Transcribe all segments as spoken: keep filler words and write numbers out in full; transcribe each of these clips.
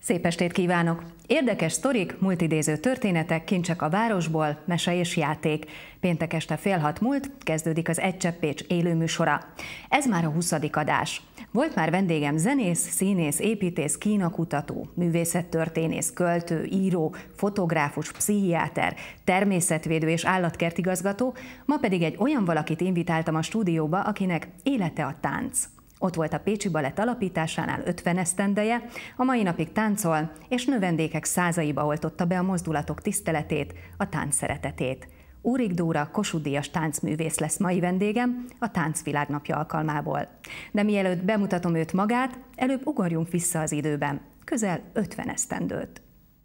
Szép estét kívánok! Érdekes sztorik, multidéző történetek, kincsek a városból, mese és játék. Péntek este fél hat múlt, kezdődik az Egy Csepp Pécs élőműsora. Ez már a huszadik adás. Volt már vendégem zenész, színész, építész, kínakutató, művészettörténész, költő, író, fotográfus, pszichiáter, természetvédő és állatkertigazgató, ma pedig egy olyan valakit invitáltam a stúdióba, akinek élete a tánc. Ott volt a Pécsi Balett alapításánál ötven esztendeje, a mai napig táncol, és növendékek százaiba oltotta be a mozdulatok tiszteletét, a tánc szeretetét. Úrik Dóra Kossuth-díjas táncművész lesz mai vendégem a Táncvilágnapja alkalmából. De mielőtt bemutatom őt magát, előbb ugorjunk vissza az időben, közel ötven esztendőt.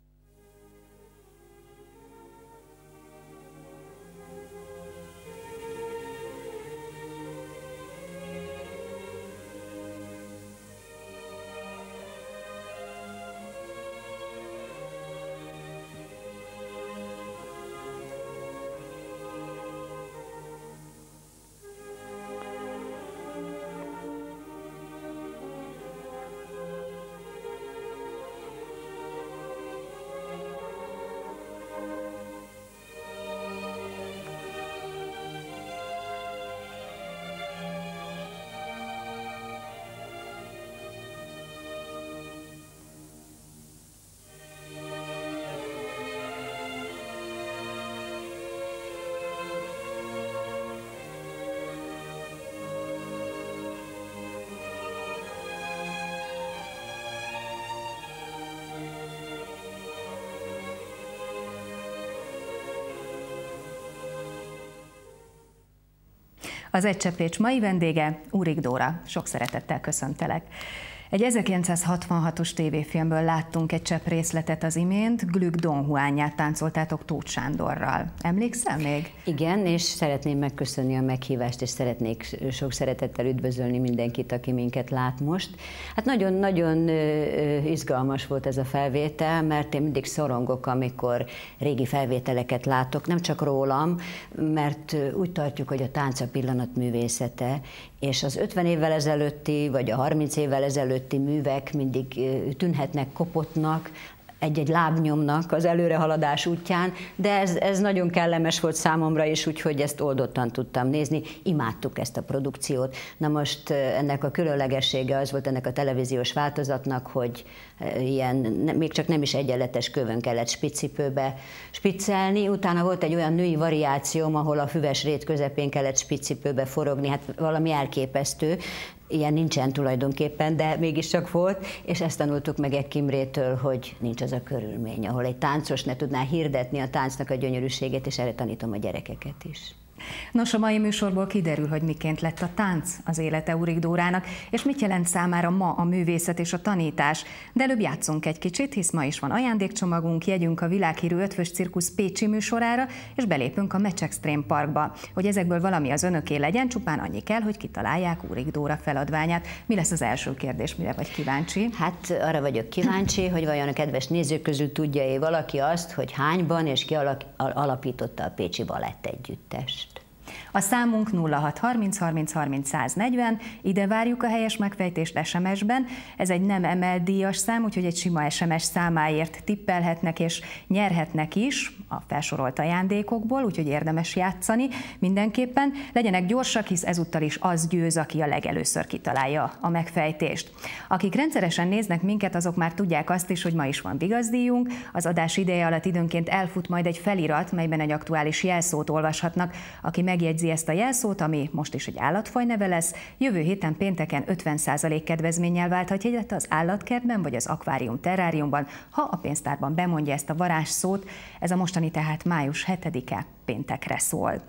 Az Egy Csepp Pécs mai vendége Úrik Dóra. Sok szeretettel köszöntelek. Egy ezerkilencszázhatvanhatos tévéfilmből láttunk egy csepp részletet az imént, Glück Don Juanját táncoltátok Tóth Sándorral. Emlékszel még? Igen, és szeretném megköszönni a meghívást, és szeretnék sok szeretettel üdvözölni mindenkit, aki minket lát most. Hát nagyon-nagyon izgalmas volt ez a felvétel, mert én mindig szorongok, amikor régi felvételeket látok, nem csak rólam, mert úgy tartjuk, hogy a tánc a pillanat művészete, és az ötven évvel ezelőtti, vagy a harminc évvel ezelőtti művek mindig tűnhetnek kopottnak, egy-egy lábnyomnak az előrehaladás útján, de ez, ez nagyon kellemes volt számomra is, úgyhogy ezt oldottan tudtam nézni. Imádtuk ezt a produkciót. Na most ennek a különlegessége az volt ennek a televíziós változatnak, hogy ilyen, még csak nem is egyenletes kövön kellett spiccipőbe spiccelni. Utána volt egy olyan női variációm, ahol a füves rét közepén kellett spiccipőbe forogni, hát valami elképesztő. Ilyen nincsen tulajdonképpen, de mégiscsak volt, és ezt tanultuk meg egy Kimrétől, hogy nincs az a körülmény, ahol egy táncos ne tudná hirdetni a táncnak a gyönyörűségét, és erre tanítom a gyerekeket is. Nos, a mai műsorból kiderül, hogy miként lett a tánc az élete Úrik Dórának, és mit jelent számára ma a művészet és a tanítás. De előbb játszunk egy kicsit, hisz ma is van ajándékcsomagunk, jegyünk a világhírű Ötvös Cirkusz pécsi műsorára, és belépünk a Match Extreme Parkba. Hogy ezekből valami az önöké legyen, csupán annyi kell, hogy kitalálják Úrik Dóra feladványát. Mi lesz az első kérdés, mire vagy kíváncsi? Hát arra vagyok kíváncsi, hogy vajon a kedves nézők közül tudja-e valaki azt, hogy hányban és ki alapította a Pécsi Balett Együttest. A számunk nulla hat harminc harminc harminc száznegyven, ide várjuk a helyes megfejtést es em es-ben. Ez egy nem emelt díjas szám, úgyhogy egy sima es em es számáért tippelhetnek és nyerhetnek is a felsorolt ajándékokból, úgyhogy érdemes játszani mindenképpen. Legyenek gyorsak, hisz ezúttal is az győz, aki a legelőször kitalálja a megfejtést. Akik rendszeresen néznek minket, azok már tudják azt is, hogy ma is van vigaszdíjunk. Az adás ideje alatt időnként elfut majd egy felirat, melyben egy aktuális jelszót olvashatnak. Aki megjegyzi ezt a jelszót, ami most is egy állatfaj neve lesz, jövő héten pénteken ötven százalék kedvezménnyel válthat jegyet az állatkertben vagy az akvárium terráriumban, ha a pénztárban bemondja ezt a varázsszót. Ez a mostani tehát május hetedike péntekre szól.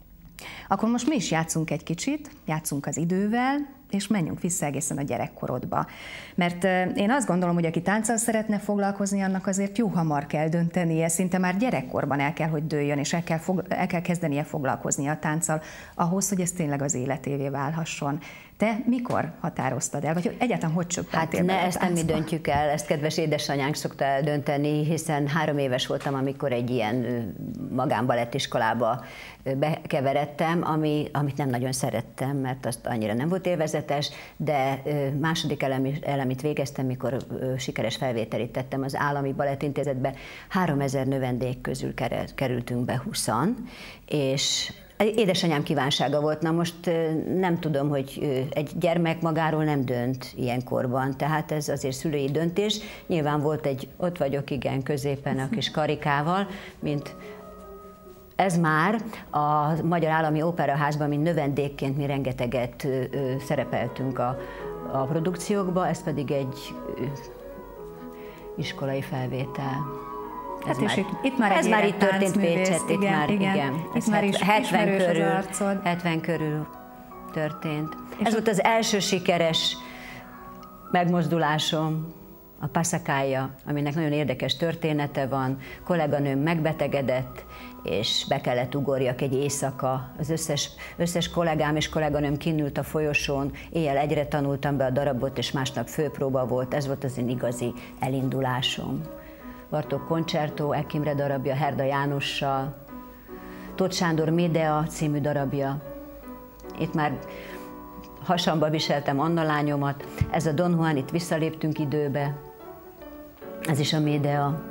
Akkor most mi is játszunk egy kicsit, játszunk az idővel, és menjünk vissza egészen a gyerekkorodba. Mert én azt gondolom, hogy aki tánccal szeretne foglalkozni, annak azért jó hamar kell döntenie, szinte már gyerekkorban el kell, hogy dőljön, és el kell, el kell kezdenie foglalkozni a tánccal, ahhoz, hogy ez tényleg az életévé válhasson. Te mikor határoztad el, vagy egyáltalán hogy csöppentél Hát be ne, a ezt nem mi döntjük el, ezt kedves édesanyánk szokta eldönteni, hiszen három éves voltam, amikor egy ilyen magánbalettiskolába bekeveredtem, végeztem, ami, amit nem nagyon szerettem, mert azt annyira nem volt élvezetes, de második elemi, elemit végeztem, mikor sikeres felvételit tettem az Állami Balettintézetbe. háromezer növendék közül kerültünk be húszan, és édesanyám kívánsága volt. Na most nem tudom, hogy egy gyermek magáról nem dönt ilyenkorban, tehát ez azért szülői döntés. Nyilván volt egy, ott vagyok igen középen a kis karikával, mint ez már a Magyar Állami Operaházban, mint növendékként mi rengeteget szerepeltünk a, a produkciókba, ez pedig egy iskolai felvétel. Ez hát már, itt, itt már ez már itt történt Pécsett, itt igen, már, igen. igen. Ez már is hetven körül, az hetven körül történt. És ez volt az első sikeres megmozdulásom, a Passacaglia, aminek nagyon érdekes története van. Kolléganőm megbetegedett, és be kellett ugorjak egy éjszaka. Az összes, összes kollégám és kolléganőm kinült a folyosón, éjjel egyre tanultam be a darabot, és másnap főpróba volt. Ez volt az én igazi elindulásom. Bartók Concerto, Eck Imre darabja, Herda Jánossal, Tóth Sándor Médea című darabja. Itt már hasamba viseltem Anna lányomat, ez a Don Juan, itt visszaléptünk időbe, ez is a Médea.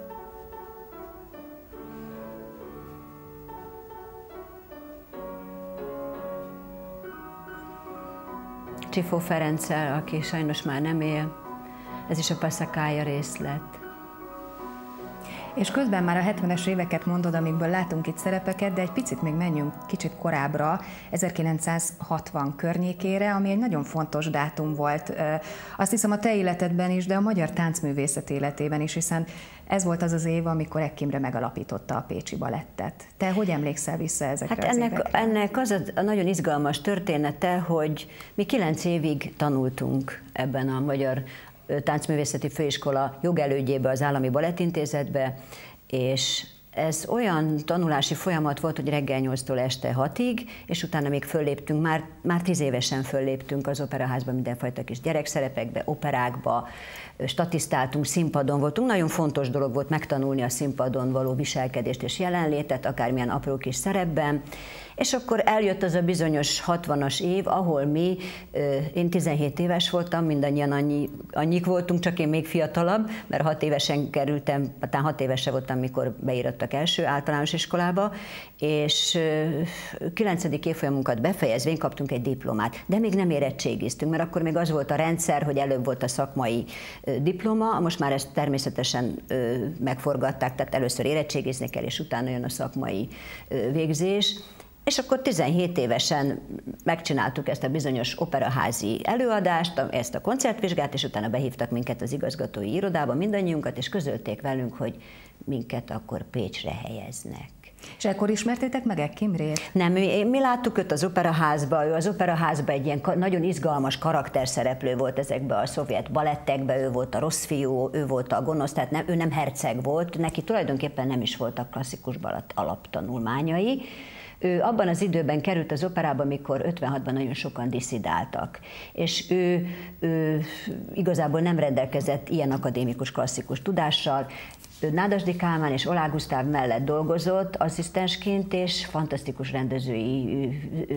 Csifó Ferenccel, aki sajnos már nem él, ez is a Passacaglia részlet. És közben már a hetvenes éveket mondod, amikből látunk itt szerepeket, de egy picit még menjünk kicsit korábbra, ezerkilencszázhatvan környékére, ami egy nagyon fontos dátum volt. Azt hiszem a te életedben is, de a magyar táncművészet életében is, hiszen ez volt az az év, amikor Eck Imre megalapította a Pécsi Balettet. Te hogy emlékszel vissza ezekre hát az ennek, évekre? ennek az a nagyon izgalmas története, hogy mi kilenc évig tanultunk ebben a Magyar Táncművészeti Főiskola jogelődjébe, az Állami Balettintézetbe, és ez olyan tanulási folyamat volt, hogy reggel nyolctól este hatig, és utána még fölléptünk, már, már tíz évesen fölléptünk az operaházban, mindenfajta kis gyerekszerepekbe, operákba, statisztáltunk, színpadon voltunk. Nagyon fontos dolog volt megtanulni a színpadon való viselkedést és jelenlétet, akármilyen apró kis szerepben. És akkor eljött az a bizonyos hatvanas év, ahol mi, én tizenhét éves voltam, mindannyian annyi, annyik voltunk, csak én még fiatalabb, mert hat évesen kerültem, talán hat évese voltam, mikor beírattak első általános iskolába, és kilencedik évfolyamunkat befejezvén kaptunk egy diplomát, de még nem érettségiztünk, mert akkor még az volt a rendszer, hogy előbb volt a szakmai diploma, most már ezt természetesen megforgatták, tehát először érettségizni kell, és utána jön a szakmai végzés. És akkor tizenhét évesen megcsináltuk ezt a bizonyos operaházi előadást, ezt a koncertvizsgát, és utána behívtak minket az igazgatói irodába, mindannyiunkat, és közölték velünk, hogy minket akkor Pécsre helyeznek. És ekkor ismertétek meg Eck Imrét? Nem, mi, mi láttuk őt az operaházba, ő az operaházba egy ilyen nagyon izgalmas karakterszereplő volt ezekben a szovjet balettekben, ő volt a rossz fiú, ő volt a gonosz, tehát nem, ő nem herceg volt, neki tulajdonképpen nem is voltak klasszikus balett alaptanulmányai. Ő abban az időben került az operába, amikor ötvenhatban nagyon sokan disszidáltak, és ő, ő igazából nem rendelkezett ilyen akadémikus klasszikus tudással. Ő Nádasdy Kálmán és Oláh Gusztáv mellett dolgozott asszisztensként, és fantasztikus rendezői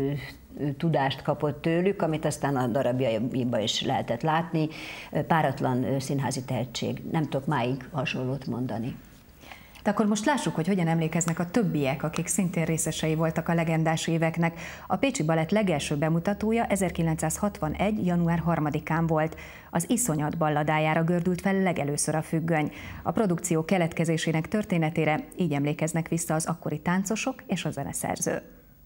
tudást kapott tőlük, amit aztán a darabjaiban is lehetett látni. Páratlan színházi tehetség, nem tudok máig hasonlót mondani. De akkor most lássuk, hogy hogyan emlékeznek a többiek, akik szintén részesei voltak a legendás éveknek. A Pécsi Balett legelső bemutatója ezerkilencszázhatvanegy. január harmadikán volt. Az Iszonyat balladájára gördült fel legelőször a függöny. A produkció keletkezésének történetére így emlékeznek vissza az akkori táncosok és a zeneszerző.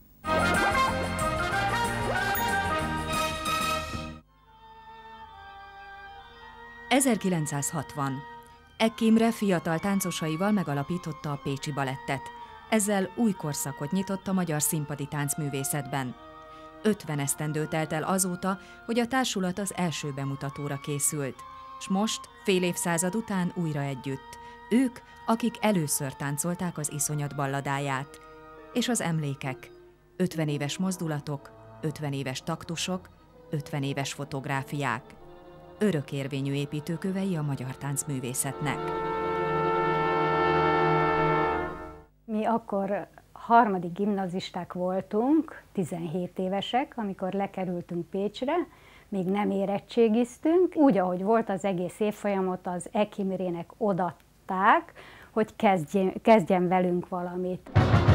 ezerkilencszázhatvan. Eck Imre fiatal táncosaival megalapította a Pécsi Balettet. Ezzel új korszakot nyitott a magyar színpadi táncművészetben. ötven esztendő telt el azóta, hogy a társulat az első bemutatóra készült. És most, fél évszázad után újra együtt. Ők, akik először táncolták az Iszonyat balladáját. És az emlékek. ötven éves mozdulatok, ötven éves taktusok, ötven éves fotográfiák. Örökérvényű építőkövei a magyar táncművészetnek. Mi akkor harmadik gimnazisták voltunk, tizenhét évesek, amikor lekerültünk Pécsre, még nem érettségiztünk. Úgy, ahogy volt az egész évfolyamot, az Ek Imrének odaadták, hogy kezdjen, kezdjen velünk valamit.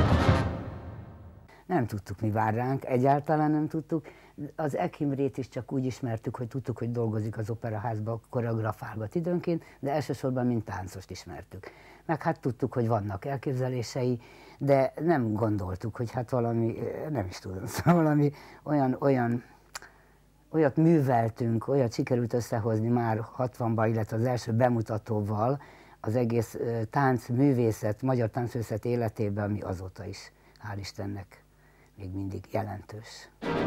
Nem tudtuk, mi vár ránk, egyáltalán nem tudtuk. Az Ek Imrét is csak úgy ismertük, hogy tudtuk, hogy dolgozik az operaházban, koreografálgat időnként, de elsősorban mint táncost ismertük. Meg hát tudtuk, hogy vannak elképzelései, de nem gondoltuk, hogy hát valami, nem is tudom, szóval valami olyan, olyan, olyat műveltünk, olyat sikerült összehozni már hatvanban, illetve az első bemutatóval az egész táncművészet, magyar táncművészet életében, ami azóta is, hál' Istennek, még mindig jelentős.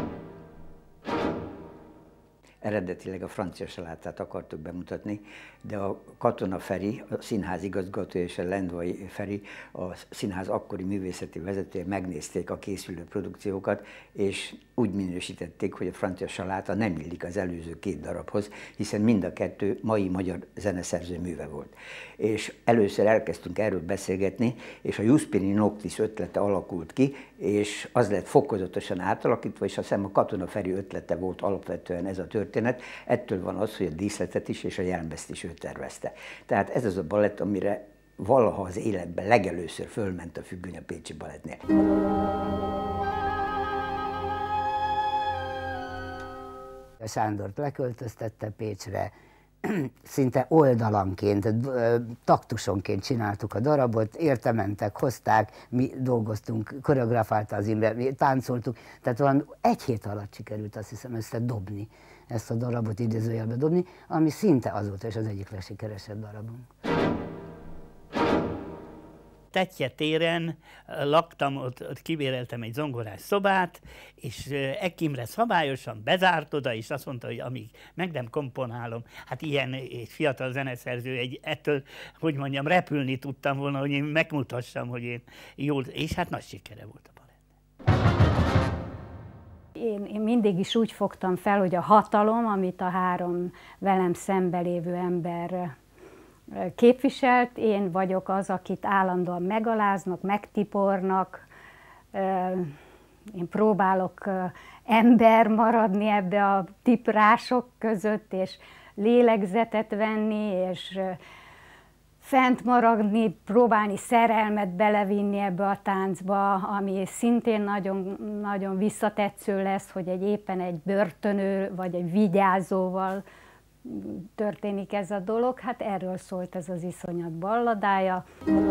Eredetileg a Francia Salátát akartuk bemutatni, de a Katona Feri, a színház igazgató és a Lendvai Feri, a színház akkori művészeti vezetője megnézték a készülő produkciókat, és úgy minősítették, hogy a Francia Saláta nem illik az előző két darabhoz, hiszen mind a kettő mai magyar zeneszerző műve volt. És először elkezdtünk erről beszélgetni, és a Juspini Noctis ötlete alakult ki, és az lett fokozatosan átalakítva, és azt hiszem a Katona Feri ötlete volt alapvetően ez a történet. Ettől van az, hogy a díszletet is és a jelmezt is ő tervezte. Tehát ez az a balett, amire valaha az életben legelőször fölment a függöny a Pécsi Balettnél. Sándort leköltöztette Pécsre, szinte oldalanként, taktusonként csináltuk a darabot, érte-mentek, hozták, mi dolgoztunk, koreografálta az Imre, mi táncoltuk, tehát valami egy hét alatt sikerült azt hiszem összedobni, ezt a darabot idézőjelbe dobni, ami szinte azóta is az egyik legsikeresebb darabunk. Tetje téren laktam, ott, ott kibéreltem egy zongorás szobát, és Ek Imre szabályosan bezárt oda, és azt mondta, hogy amíg meg nem komponálom, hát ilyen egy fiatal zeneszerző, egy, ettől, hogy mondjam, repülni tudtam volna, hogy én megmutassam, hogy én jól, és hát nagy sikere volt a balett. Én, én mindig is úgy fogtam fel, hogy a hatalom, amit a három velem szembe lévő ember képviselt, én vagyok az, akit állandóan megaláznak, megtipornak, én próbálok ember maradni ebbe a tiprások között, és lélegzetet venni, és fent maradni, próbálni szerelmet belevinni ebbe a táncba, ami szintén nagyon, nagyon visszatetsző lesz, hogy egy éppen egy börtönőr vagy egy vigyázóval történik ez a dolog, hát erről szólt ez az iszonyat balladája.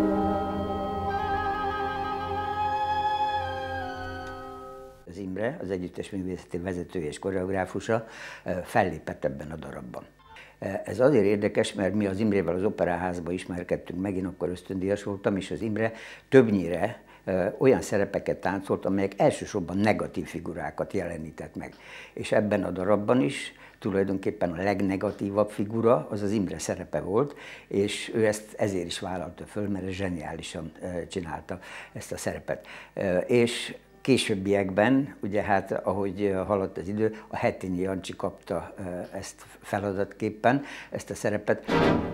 Az Imre, az együttes művészeti vezetője és koreográfusa fellépett ebben a darabban. Ez azért érdekes, mert mi az Imrével az Operaházban ismerkedtünk meg, én akkor ösztöndíjas voltam, és az Imre többnyire olyan szerepeket táncolt, amelyek elsősorban negatív figurákat jelenített meg. És ebben a darabban is tulajdonképpen a legnegatívabb figura az az Imre szerepe volt, és ő ezt ezért is vállalta föl, mert zseniálisan csinálta ezt a szerepet. És későbbiekben, ugye hát ahogy haladt az idő, a Hetényi Jancsi kapta ezt feladatképpen, ezt a szerepet.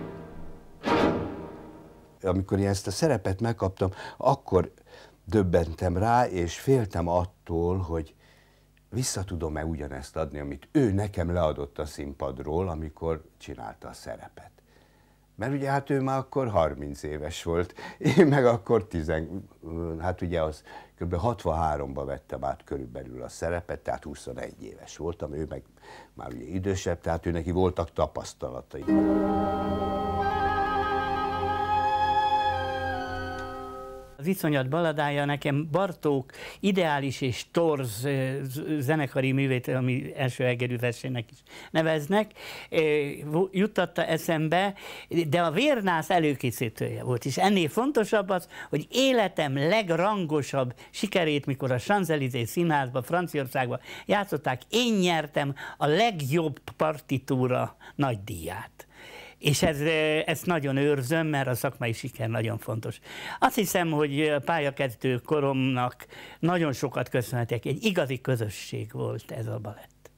Amikor én ezt a szerepet megkaptam, akkor döbbentem rá, és féltem attól, hogy vissza tudom-e ugyanezt adni, amit ő nekem leadott a színpadról, amikor csinálta a szerepet. Mert ugye hát ő már akkor harminc éves volt, én meg akkor tíz, hát ugye az kb. hatvanháromban vettem át körülbelül a szerepet, tehát huszonegy éves voltam, ő meg már ugye idősebb, tehát ő neki voltak tapasztalatai. Az iszonyat balladája nekem Bartók ideális és torz zenekari művét, ami első egerű versének is neveznek, juttatta eszembe, de a Vérnász előkészítője volt, és ennél fontosabb az, hogy életem legrangosabb sikerét, mikor a Champs-Élysées Színházban, Franciaországban játszották, én nyertem a legjobb partitúra nagydíját. És ez, ezt nagyon őrzöm, mert a szakmai siker nagyon fontos. Azt hiszem, hogy pályakezdő koromnak nagyon sokat köszönhetek. Egy igazi közösség volt ez a balett.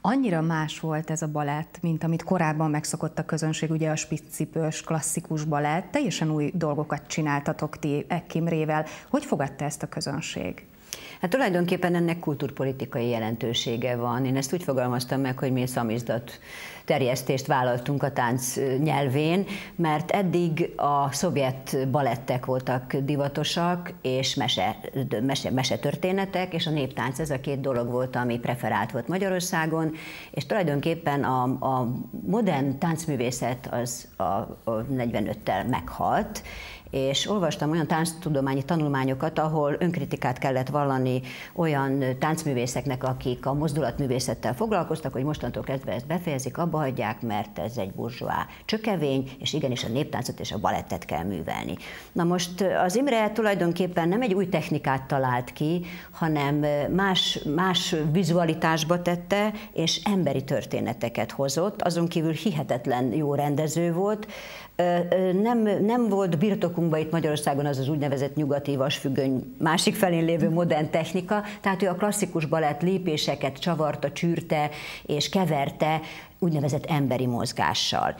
Annyira más volt ez a balett, mint amit korábban megszokott a közönség, ugye a spiccipős, klasszikus balett, teljesen új dolgokat csináltatok ti Eck Imrével. Hogy fogadta ezt a közönség? Hát tulajdonképpen ennek kultúrpolitikai jelentősége van. Én ezt úgy fogalmaztam meg, hogy mi szamizdat terjesztést vállaltunk a tánc nyelvén, mert eddig a szovjet balettek voltak divatosak, és mese, mese, mesetörténetek, és a néptánc, ez a két dolog volt, ami preferált volt Magyarországon, és tulajdonképpen a, a modern táncművészet az a, a negyvenöttel meghalt, és olvastam olyan tánctudományi tanulmányokat, ahol önkritikát kellett vallani olyan táncművészeknek, akik a mozdulatművészettel foglalkoztak, hogy mostantól kezdve ezt befejezik, abba hagyják, mert ez egy burzsóá csökevény, és igenis a néptáncot és a balettet kell művelni. Na most az Imre tulajdonképpen nem egy új technikát talált ki, hanem más, más vizualitásba tette, és emberi történeteket hozott, azon kívül hihetetlen jó rendező volt. Nem, nem volt birtokunkban itt Magyarországon az az úgynevezett nyugati vasfüggöny másik felén lévő modern technika, tehát ő a klasszikus balett lépéseket csavarta, csűrte és keverte úgynevezett emberi mozgással.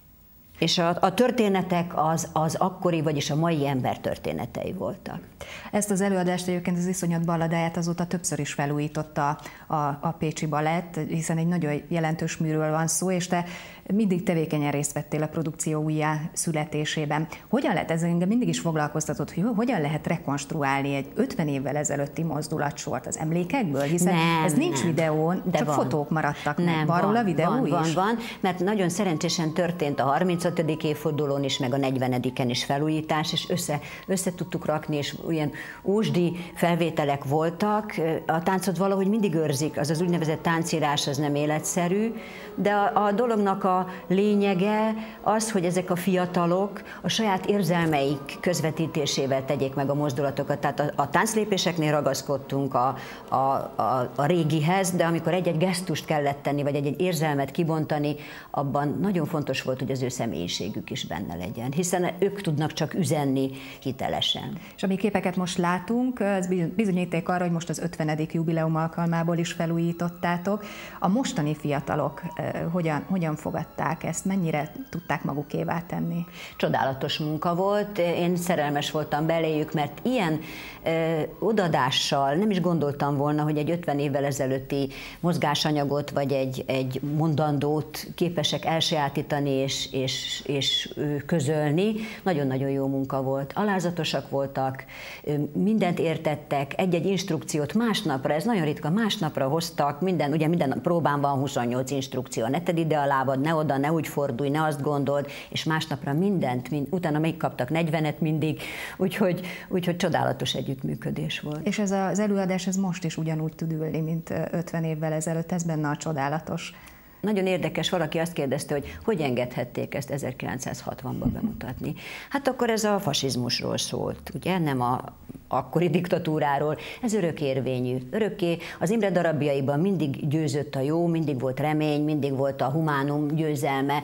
És a, a történetek az, az akkori, vagyis a mai ember történetei voltak. Ezt az előadást egyébként az Iszonyat balladáját azóta többször is felújította a, a Pécsi Balett, hiszen egy nagyon jelentős műről van szó, és te mindig tevékenyen részt vettél a produkció újjá születésében. Hogyan lehet, ez engem mindig is foglalkoztatott, hogy hogyan lehet rekonstruálni egy ötven évvel ezelőtti mozdulatsort az emlékekből, hiszen nem, ez nincs nem. videón, de csak van. Fotók maradtak nem, meg. Van róla videó van, is? Van, van, mert nagyon szerencsésen történt a harmincötödik évfordulón is, meg a negyvenediken is felújítás, és össze, össze tudtuk rakni, és ilyen ósdi felvételek voltak. A táncot valahogy mindig őrzik, az az úgynevezett táncírás, az nem életszerű, de a, a dolognak a lényege az, hogy ezek a fiatalok a saját érzelmeik közvetítésével tegyék meg a mozdulatokat. Tehát a, a tánclépéseknél ragaszkodtunk a, a, a, a régihez, de amikor egy-egy gesztust kellett tenni, vagy egy-egy érzelmet kibontani, abban nagyon fontos volt, hogy az ő személyiségük is benne legyen, hiszen ők tudnak csak üzenni hitelesen. És ami képeket most látunk, ez bizonyíték arra, hogy most az ötvenedik jubileum alkalmából is felújítottátok. A mostani fiatalok hogyan, hogyan fogadták ezt, mennyire tudták magukévá tenni? Csodálatos munka volt, én szerelmes voltam beléjük, mert ilyen ö, odadással nem is gondoltam volna, hogy egy ötven évvel ezelőtti mozgásanyagot, vagy egy, egy mondandót képesek elsajátítani és, és, és közölni. Nagyon-nagyon jó munka volt. Alázatosak voltak, mindent értettek, egy-egy instrukciót másnapra, ez nagyon ritka, másnapra hoztak, minden, ugye minden próbán van huszonnyolc instrukció, ne tedd ide a lábad, ne oda, ne úgy fordulj, ne azt gondold, és másnapra mindent, mind, utána még kaptak negyvenet mindig, úgyhogy, úgyhogy csodálatos együttműködés volt. És ez az előadás ez most is ugyanúgy tud ülni, mint ötven évvel ezelőtt, ez benne a csodálatos. Nagyon érdekes, valaki azt kérdezte, hogy hogy engedhették ezt ezerkilencszázhatvanban bemutatni. Hát akkor ez a fasizmusról szólt, ugye, nem a akkori diktatúráról. Ez örökérvényű, örökké. Az Imre darabjaiban mindig győzött a jó, mindig volt remény, mindig volt a humánum győzelme,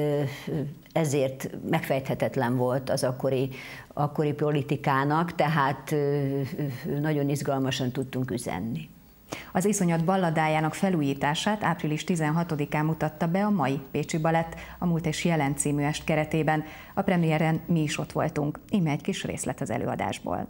ezért megfejthetetlen volt az akkori, akkori politikának, tehát nagyon izgalmasan tudtunk üzenni. Az Iszonyat balladájának felújítását április tizenhatodikán mutatta be a mai Pécsi Balett a Múlt és Jelen című est keretében. A premiéren mi is ott voltunk. Íme egy kis részlet az előadásból.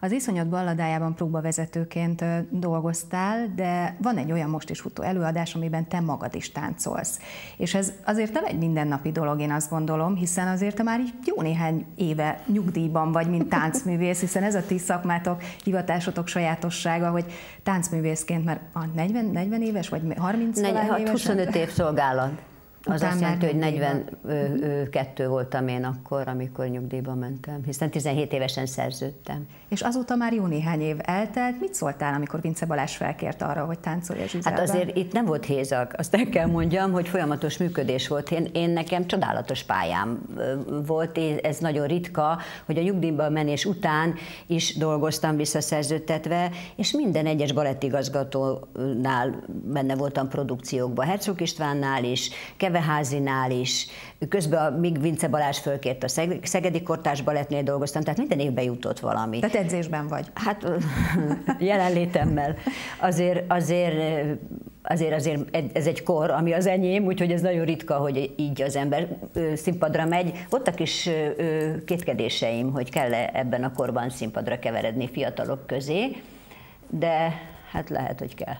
Az Iszonyat balladájában próbavezetőként dolgoztál, de van egy olyan most is futó előadás, amiben te magad is táncolsz. És ez azért nem egy mindennapi dolog, én azt gondolom, hiszen azért te már jó néhány éve nyugdíjban vagy, mint táncművész, hiszen ez a ti szakmátok, hivatásotok sajátossága, hogy táncművészként már negyven, negyven éves, vagy harminc éves? huszonöt év szolgálat. Az azt jelenti, hogy negyvenkettő voltam én akkor, amikor nyugdíjba mentem, hiszen tizenhét évesen szerződtem. És azóta már jó néhány év eltelt. Mit szóltál, amikor Vince Balázs felkért arra, hogy táncolj a Zsizelben? Hát azért itt nem volt hézag, azt el kell mondjam, hogy folyamatos működés volt. Én, én nekem csodálatos pályám volt, ez nagyon ritka, hogy a nyugdíjba menés után is dolgoztam visszaszerződtetve, és minden egyes balettigazgatónál benne voltam produkciókban, Herzog Istvánnál is, Keveházinál is, közben még Vince Balázs fölkért a Szegedi Kortárs Balettnél dolgoztam, tehát minden évben jutott valami. Tehát edzésben vagy? Hát jelenlétemmel. Azért, azért, azért, azért ez egy kor, ami az enyém, úgyhogy ez nagyon ritka, hogy így az ember színpadra megy. Voltak is kétkedéseim, hogy kell-e ebben a korban színpadra keveredni fiatalok közé, de hát lehet, hogy kell.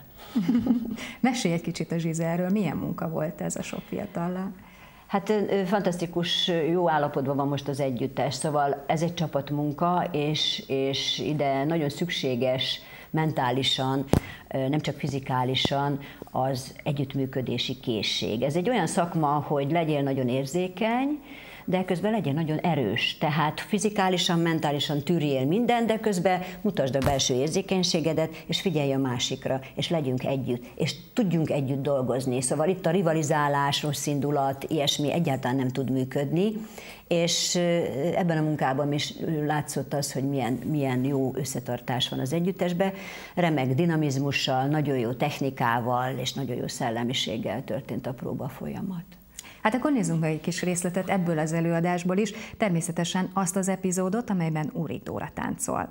Mesélj egy kicsit a Zsizelről, milyen munka volt ez a sok fiatallal? Hát fantasztikus, jó állapotban van most az együttes, szóval ez egy csapatmunka, és, és ide nagyon szükséges mentálisan, nem csak fizikálisan az együttműködési készség. Ez egy olyan szakma, hogy legyél nagyon érzékeny, de közben legyen nagyon erős, tehát fizikálisan, mentálisan tűrjél minden, de közben mutasd a belső érzékenységedet, és figyelj a másikra, és legyünk együtt, és tudjunk együtt dolgozni. Szóval itt a rivalizálás, rossz indulat, ilyesmi egyáltalán nem tud működni, és ebben a munkában is látszott az, hogy milyen, milyen jó összetartás van az együttesben, remek dinamizmussal, nagyon jó technikával, és nagyon jó szellemiséggel történt a próba folyamat. Hát akkor nézzünk meg egy kis részletet ebből az előadásból is, természetesen azt az epizódot, amelyben Úrik Dóra táncol.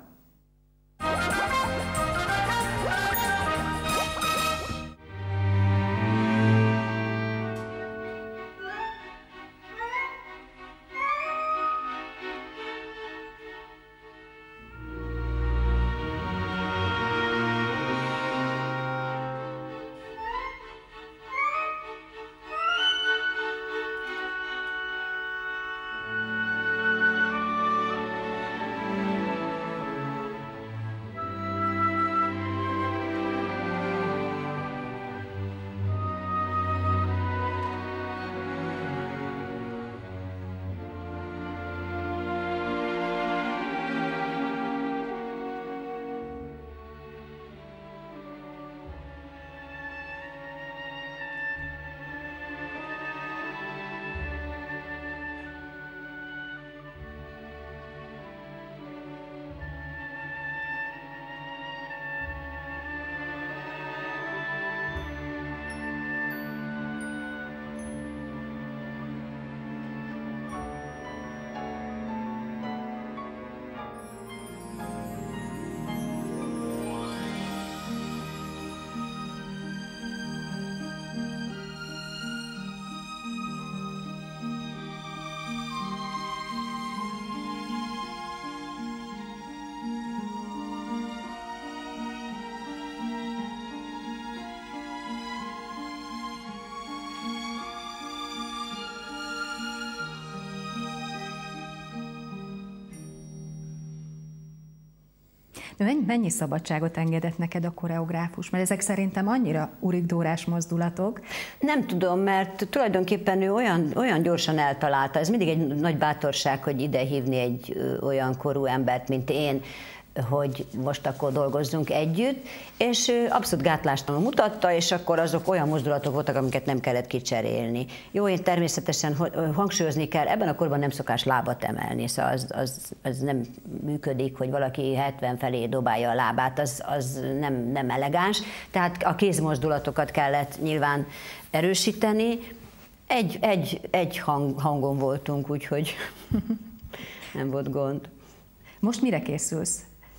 De mennyi szabadságot engedett neked a koreográfus? Mert ezek szerintem annyira Úrik Dórás mozdulatok. Nem tudom, mert tulajdonképpen ő olyan, olyan gyorsan eltalálta. Ez mindig egy nagy bátorság, hogy ide hívni egy olyan korú embert, mint én, hogy most akkor dolgozzunk együtt, és abszolút gátlástalanul mutatta, és akkor azok olyan mozdulatok voltak, amiket nem kellett kicserélni. Jó, én természetesen hangsúlyozni kell, ebben a korban nem szokás lábat emelni, szóval az, az, az nem működik, hogy valaki hetven felé dobálja a lábát, az, az nem, nem elegáns, tehát a kézmozdulatokat kellett nyilván erősíteni. Egy, egy, egy hang, hangon voltunk, úgyhogy nem volt gond. Most mire készülsz?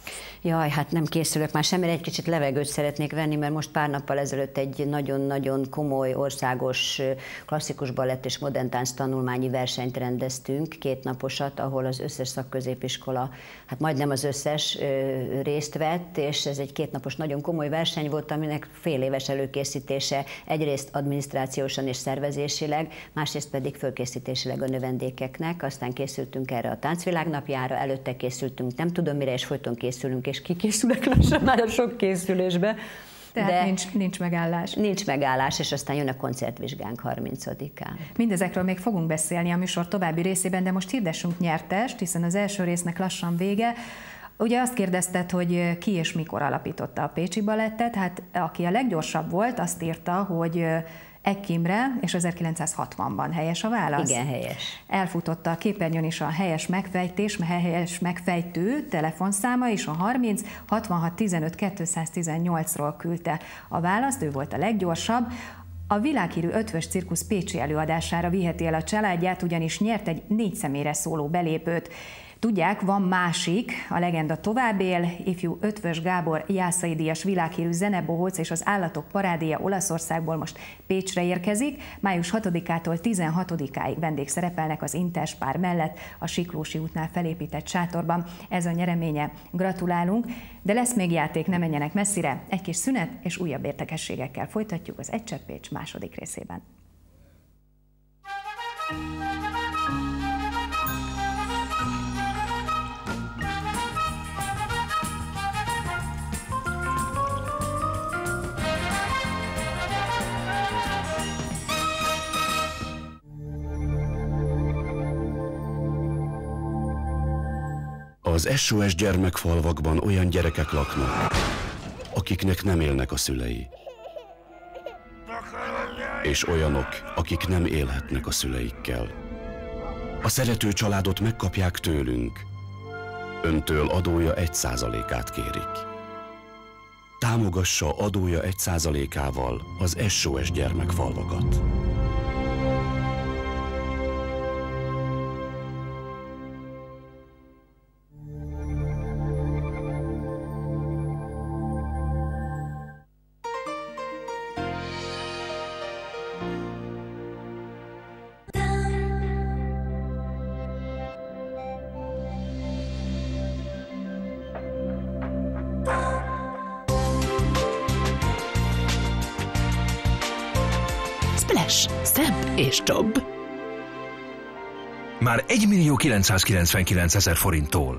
Jaj, hát nem készülök már semmire, egy kicsit levegőt szeretnék venni, mert most pár nappal ezelőtt egy nagyon-nagyon komoly országos klasszikus balett és modern tánc tanulmányi versenyt rendeztünk, kétnaposat, ahol az összes szakközépiskola, hát majdnem az összes részt vett, és ez egy kétnapos nagyon komoly verseny volt, aminek fél éves előkészítése, egyrészt adminisztrációsan és szervezésileg, másrészt pedig fölkészítésileg a növendékeknek, aztán készültünk erre a táncvilágnapjára, előtte készültünk, nem tudom mire, és folyton készülünk, és kikészülek lassan már a sok készülésbe. Tehát de nincs, nincs megállás. Nincs megállás, és aztán jön a koncertvizsgánk harmincadikán. Mindezekről még fogunk beszélni a műsor további részében, de most hirdessünk nyertest, hiszen az első résznek lassan vége. Ugye azt kérdezted, hogy ki és mikor alapította a Pécsi Balettet, hát aki a leggyorsabb volt, azt írta, hogy Eck Imre, és ezerkilencszázhatvanban. Helyes a válasz? Igen, helyes. Elfutotta a képernyőn is a helyes megfejtés, helyes megfejtő telefonszáma, és a harminc hatvanhat tizenöt kétszáztizennyolcról küldte a választ, ő volt a leggyorsabb. A világhírű Ötvös Cirkusz pécsi előadására viheti el a családját, ugyanis nyert egy négy személyre szóló belépőt. Tudják, van másik, a legenda tovább él, ifjú Ötvös Gábor Jászai díjas világhírű zenebohóc és az Állatok parádéja Olaszországból most Pécsre érkezik. május hatodikától tizenhatodikáig vendégszerepelnek az Interspár mellett a Siklósi útnál felépített sátorban. Ez a nyereménye, gratulálunk, de lesz még játék, ne menjenek messzire. Egy kis szünet és újabb érdekességekkel folytatjuk az Egy Csepp Pécs második részében. Az es o es gyermekfalvakban olyan gyerekek laknak, akiknek nem élnek a szülei. És olyanok, akik nem élhetnek a szüleikkel. A szerető családot megkapják tőlünk. Öntől adója egy százalékát kérik. Támogassa adója egy százalékával az es o es gyermekfalvakat. Szebb és jobb. Már egymillió kilencszázkilencvenkilencezer forinttól.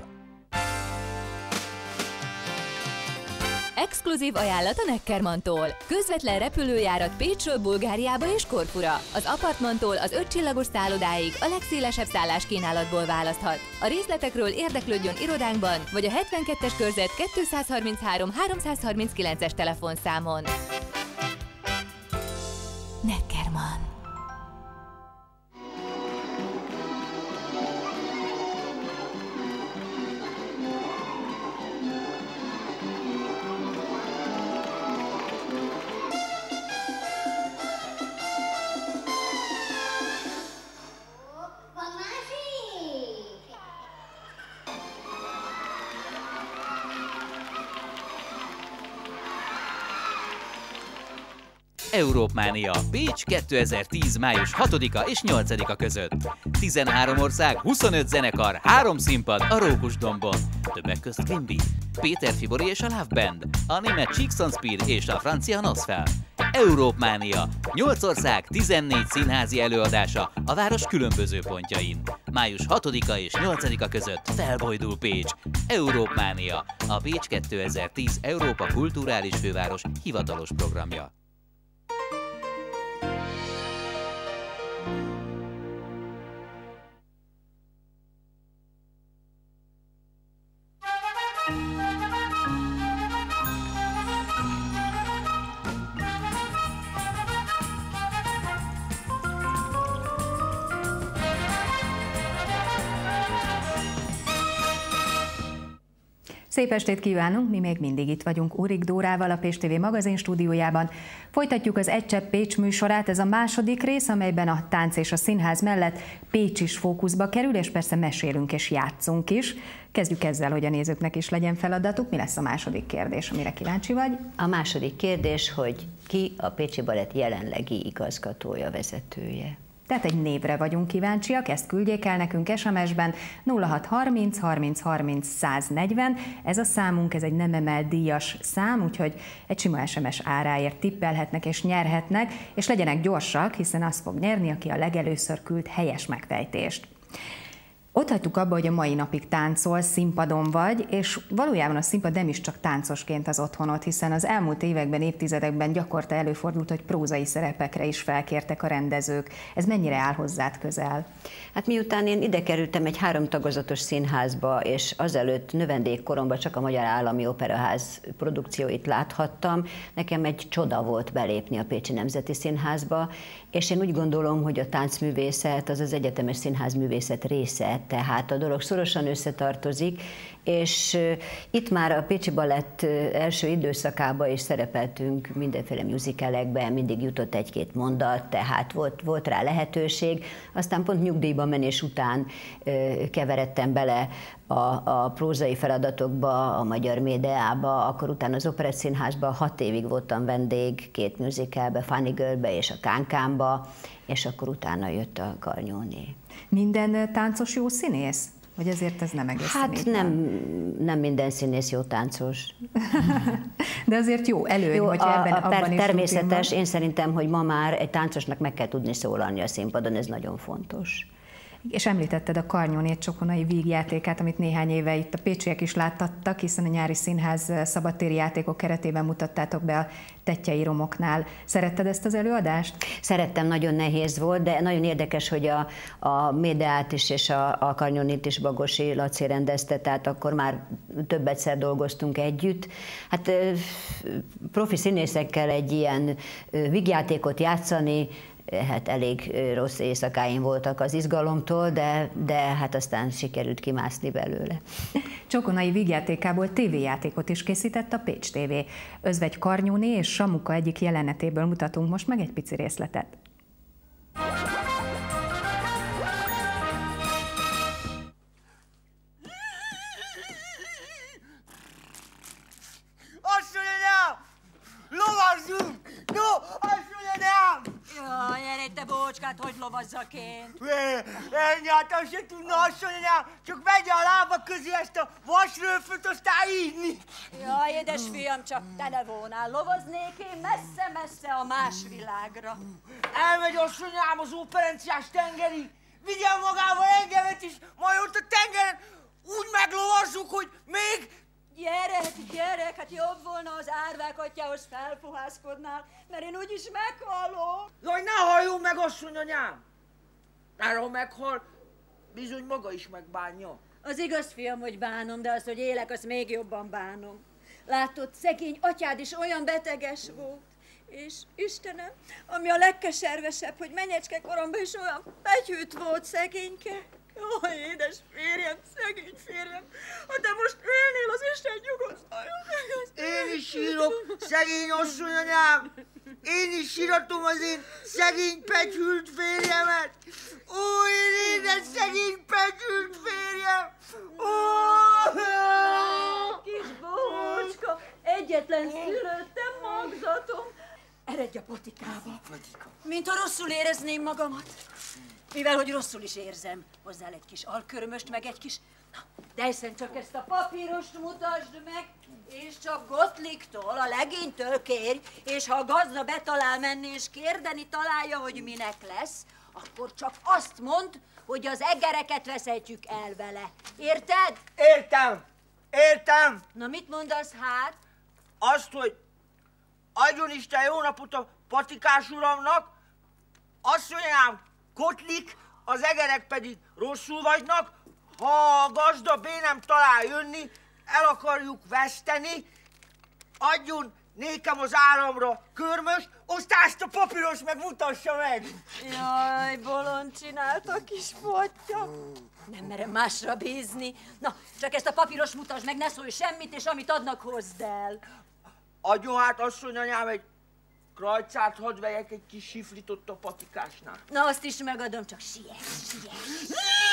Exkluzív ajánlat a Neckermantól. Közvetlen repülőjárat Pécsről Bulgáriába és Korfura. Az apartmantól az ötcsillagos szállodáig a legszélesebb szálláskínálatból választhat. A részletekről érdeklődjön irodánkban, vagy a hetvenkettes körzet kétszázharminchárom háromszázharminckilences telefonszámon. Neckerman. Európmánia, Pécs kétezer-tíz. május hatodika és nyolcadika között. tizenhárom ország, huszonöt zenekar, három színpad a Rókusdombon. Többek közt Quimby, Péter Fibori és a Love Band, a német Cheeks on Speed és a francia Nosfell. Európmánia, nyolc ország, tizennégy színházi előadása a város különböző pontjain. május hatodika és nyolcadika között felbojdul Pécs. Európmánia, a Pécs kétezer-tíz Európa kulturális főváros hivatalos programja. Szép estét kívánunk, mi még mindig itt vagyunk Urik Dórával a Pécs té vé magazin stúdiójában. Folytatjuk az Egy Csepp Pécs műsorát, ez a második rész, amelyben a tánc és a színház mellett Pécs is fókuszba kerül, és persze mesélünk és játszunk is. Kezdjük ezzel, hogy a nézőknek is legyen feladatuk. Mi lesz a második kérdés, amire kíváncsi vagy? A második kérdés, hogy ki a Pécsi Balett jelenlegi igazgatója, vezetője. Tehát egy névre vagyunk kíváncsiak, ezt küldjék el nekünk es em es-ben nulla hat harminc harminc harminc száznegyven. Ez a számunk, ez egy nem emelt díjas szám, úgyhogy egy sima es em es áráért tippelhetnek és nyerhetnek, és legyenek gyorsak, hiszen az fog nyerni, aki a legelőször küld helyes megfejtést. Ott hagytuk abba, hogy a mai napig táncol, színpadon vagy, és valójában a színpad nem is csak táncosként az otthonod, hiszen az elmúlt években, évtizedekben gyakorta előfordult, hogy prózai szerepekre is felkértek a rendezők. Ez mennyire áll hozzád közel? Hát miután én ide kerültem egy három tagozatos színházba, és azelőtt növendékkoromban csak a Magyar Állami Operaház produkcióit láthattam, nekem egy csoda volt belépni a Pécsi Nemzeti Színházba, és én úgy gondolom, hogy a táncművészet az az egyetemes színházművészet része, tehát a dolog szorosan összetartozik, és itt már a Pécsi Balett első időszakában is szerepeltünk mindenféle musicalekben, mindig jutott egy-két mondat, tehát volt, volt rá lehetőség. Aztán pont nyugdíjba menés után keveredtem bele a, a prózai feladatokba, a Magyar Médeába, akkor utána az Operett Színházban hat évig voltam vendég, két musicalbe, Funny Girlbe és a Kánkánba, és akkor utána jött a Karnyóné. Minden táncos jó színész? Vagy ezért ez nem egész Hát nem, nem minden színész jó táncos. De azért jó előny, jó, hogyha a, ebben a abban is természetes, én szerintem, hogy ma már egy táncosnak meg kell tudni szólalni a színpadon, ez nagyon fontos. És említetted a Karnyónét Csokonai vígjátékát, amit néhány éve itt a pécsiek is láttattak, hiszen a nyári színház szabadtéri játékok keretében mutattátok be a Tettyei Romoknál. Szeretted ezt az előadást? Szerettem, nagyon nehéz volt, de nagyon érdekes, hogy a, a Médeát is és a, a Karnyónét is Bagosi Laci rendezte, tehát akkor már több egyszer dolgoztunk együtt. Hát profi színészekkel egy ilyen vígjátékot játszani, hát elég rossz éjszakáim voltak az izgalomtól, de, de hát aztán sikerült kimászni belőle. Csokonai vígjátékából tévéjátékot is készített a Pécs té vé. Özvegy Karnyóné és Samuka egyik jelenetéből mutatunk most meg egy pici részletet. Asszonyanyám! Lovazzunk! No, asszonyanyám! Jaj, gyere te bócskát, hogy lovazzak én? Elnyáltam se tudna, asszonyanyám, csak vegye a lába közé ezt a vasrőföt, aztán írni. Jaj, édesfiam, csak televónál lovaznék én messze-messze a más világra. Elmegy asszonyanyám az operenciás tengerig, vigyen magával engemet is, majd ott a tengeren úgy meglovazzuk, hogy még... Gyerek, gyerek, hát jobb volna az árvák atyához felfuhászkodnál, mert én úgyis meghalok. Jaj, ne halljon meg, asszonyanyám! Mert ha meghal, bizony maga is megbánja. Az igaz, fiam, hogy bánom, de az, hogy élek, azt még jobban bánom. Látod, szegény atyád is olyan beteges volt. És Istenem, ami a legkeservesebb, hogy menyecske koromban is olyan pegyhűt volt szegényke. Jaj, édes férjem, szegény férjem, ha te most élnél, az Isten nyugosztaljon meg az... Én is sírok, szegény asszonyanyám! Én is síratom az én szegény pegyhült férjemet! Ó, én édes szegény pegyhült férjem! Ó! Kis bócska, egyetlen szülöttem magzatom. Eredj a patikába, mint ha rosszul érezném magamat. Mivel, hogy rosszul is érzem, hozzál egy kis alkörömöst, meg egy kis... Na, de hiszen csak ezt a papírost mutasd meg, és csak Gottliebtól, a legénytől kérj, és ha a gazda betalál menni és kérdeni találja, hogy minek lesz, akkor csak azt mondd, hogy az egereket veszetjük el vele. Érted? Értem! Értem! Na, mit mondasz hát? Azt, hogy adjon Isten jó napot a patikás uramnak, azt mondjam, kotlik, az egerek pedig rosszul vagynak, ha a gazda B nem talál jönni, el akarjuk veszteni, adjon nékem az államra körmös, aztán ezt a papíros meg mutassa meg! Jaj, bolond csinált a kis potya. Nem merem másra bízni. Na, csak ezt a papíros mutasd meg, ne szólj semmit, és amit adnak, hozd el. Adjon hát, asszonyanyám, egy krajcát, hadd vegyek egy kis siflit ott a patikásnál. Na, azt is megadom, csak siess, siess.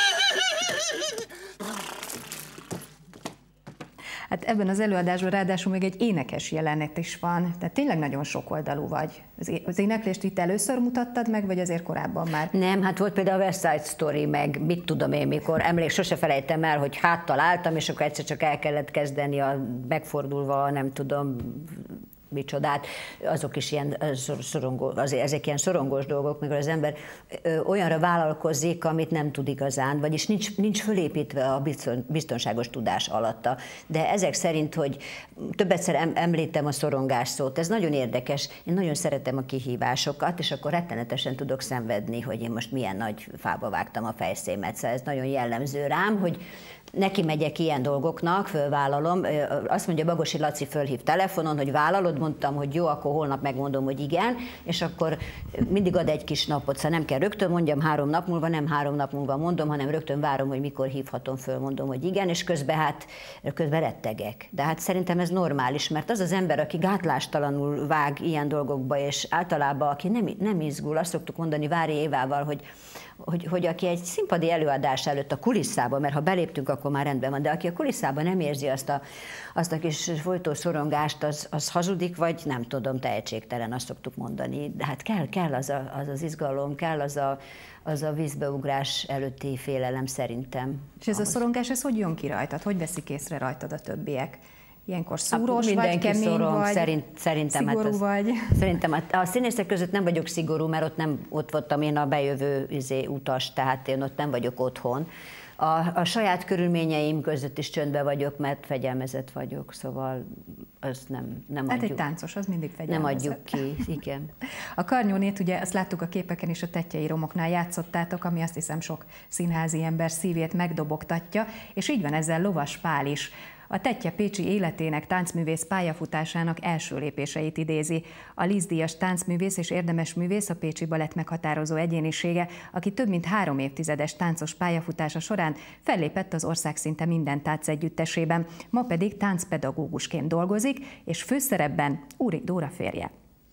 Hát ebben az előadásban ráadásul még egy énekes jelenet is van, tehát tényleg nagyon sokoldalú vagy. Az éneklést itt először mutattad meg, vagy azért korábban már? Nem, hát volt például a West Side Story, meg mit tudom én, mikor emlék, sose felejtem el, hogy háttal álltam, és akkor egyszer csak el kellett kezdeni a megfordulva, nem tudom, micsodát, azok is ilyen szorongó, azért ezek ilyen szorongós dolgok, mikor az ember ö, olyanra vállalkozik, amit nem tud igazán, vagyis nincs, nincs fölépítve a biztonságos tudás alatta. De ezek szerint, hogy többetszer említem a szorongás szót, ez nagyon érdekes, én nagyon szeretem a kihívásokat, és akkor rettenetesen tudok szenvedni, hogy én most milyen nagy fába vágtam a fejszémet, szóval ez nagyon jellemző rám, hogy neki megyek ilyen dolgoknak, fölvállalom. Azt mondja, Bagosi Laci fölhív telefonon, hogy vállalod, mondtam, hogy jó, akkor holnap megmondom, hogy igen, és akkor mindig ad egy kis napot, szóval nem kell rögtön mondjam három nap múlva, nem három nap múlva mondom, hanem rögtön várom, hogy mikor hívhatom föl, mondom, hogy igen, és közben hát közben rettegek. De hát szerintem ez normális, mert az az ember, aki gátlástalanul vág ilyen dolgokba, és általában aki nem, nem izgul, azt szoktuk mondani Vári Évával, hogy Hogy, hogy aki egy színpadi előadás előtt a kulisszában, mert ha beléptünk, akkor már rendben van, de aki a kulisszában nem érzi azt a, azt a kis folytó szorongást, az, az hazudik, vagy nem tudom, tehetségtelen, azt szoktuk mondani. De hát kell, kell az, a, az az izgalom, kell az a, az a vízbeugrás előtti félelem szerintem. És ez ahhoz. A szorongás, ez hogy jön ki rajtad? Hogy veszik észre rajtad a többiek? Ilyenkor szúrós vagy, kemény szorong, vagy, szerint, szerintem, szigorú hát az, vagy? Szerintem a, a színészek között nem vagyok szigorú, mert ott, nem, ott voltam én a bejövő izé, utas, tehát én ott nem vagyok otthon. A, a saját körülményeim között is csöndbe vagyok, mert fegyelmezett vagyok, szóval az nem, nem hát adjuk. egy táncos, az mindig fegyelmezett. Nem adjuk ki, igen. A Karnyónét, ugye azt láttuk a képeken is, a Tettyei Romoknál játszottátok, ami azt hiszem sok színházi ember szívét megdobogtatja, és így van ezzel Lovas Pál is. A Tettye pécsi életének, táncművész pályafutásának első lépéseit idézi. A Liszt-díjas táncművész és érdemes művész, a Pécsi Balett meghatározó egyénisége, aki több mint három évtizedes táncos pályafutása során fellépett az ország szinte minden táncegyüttesében, ma pedig táncpedagógusként dolgozik, és főszerepben Úrik Dóra férje.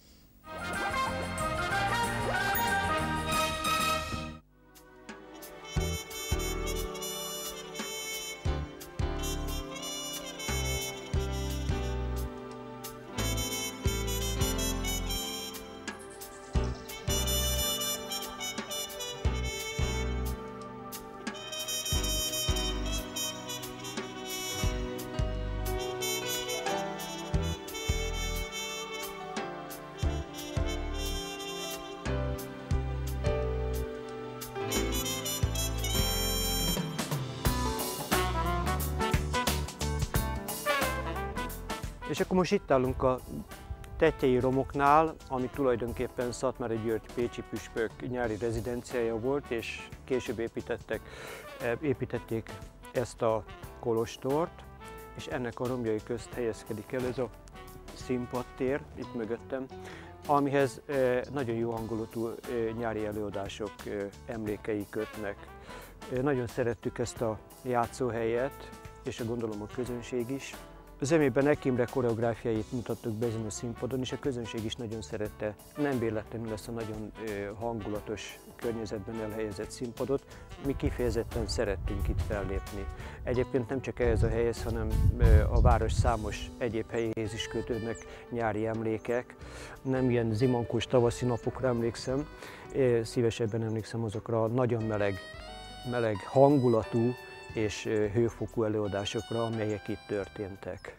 És akkor most itt állunk a Tettyei Romoknál, ami tulajdonképpen Szatmári György pécsi püspök nyári rezidenciája volt, és később építettek, építették ezt a kolostort, és ennek a romjai közt helyezkedik el ez a színpadtér itt mögöttem, amihez nagyon jó hangulatú nyári előadások emlékei kötnek. Nagyon szerettük ezt a játszóhelyet, és gondolom a közönség is. Az Zemében Ek Imre koreográfiáit mutattuk be ezen a színpadon, és a közönség is nagyon szerette. Nem véletlenül lesz a nagyon hangulatos környezetben elhelyezett színpadot. Mi kifejezetten szerettünk itt fellépni. Egyébként nem csak ehhez a helyhez, hanem a város számos egyéb helyéhez is kötődnek nyári emlékek. Nem ilyen zimankós tavaszi napokra emlékszem, szívesebben emlékszem azokra a nagyon meleg, meleg hangulatú és hőfokú előadásokra, amelyek itt történtek.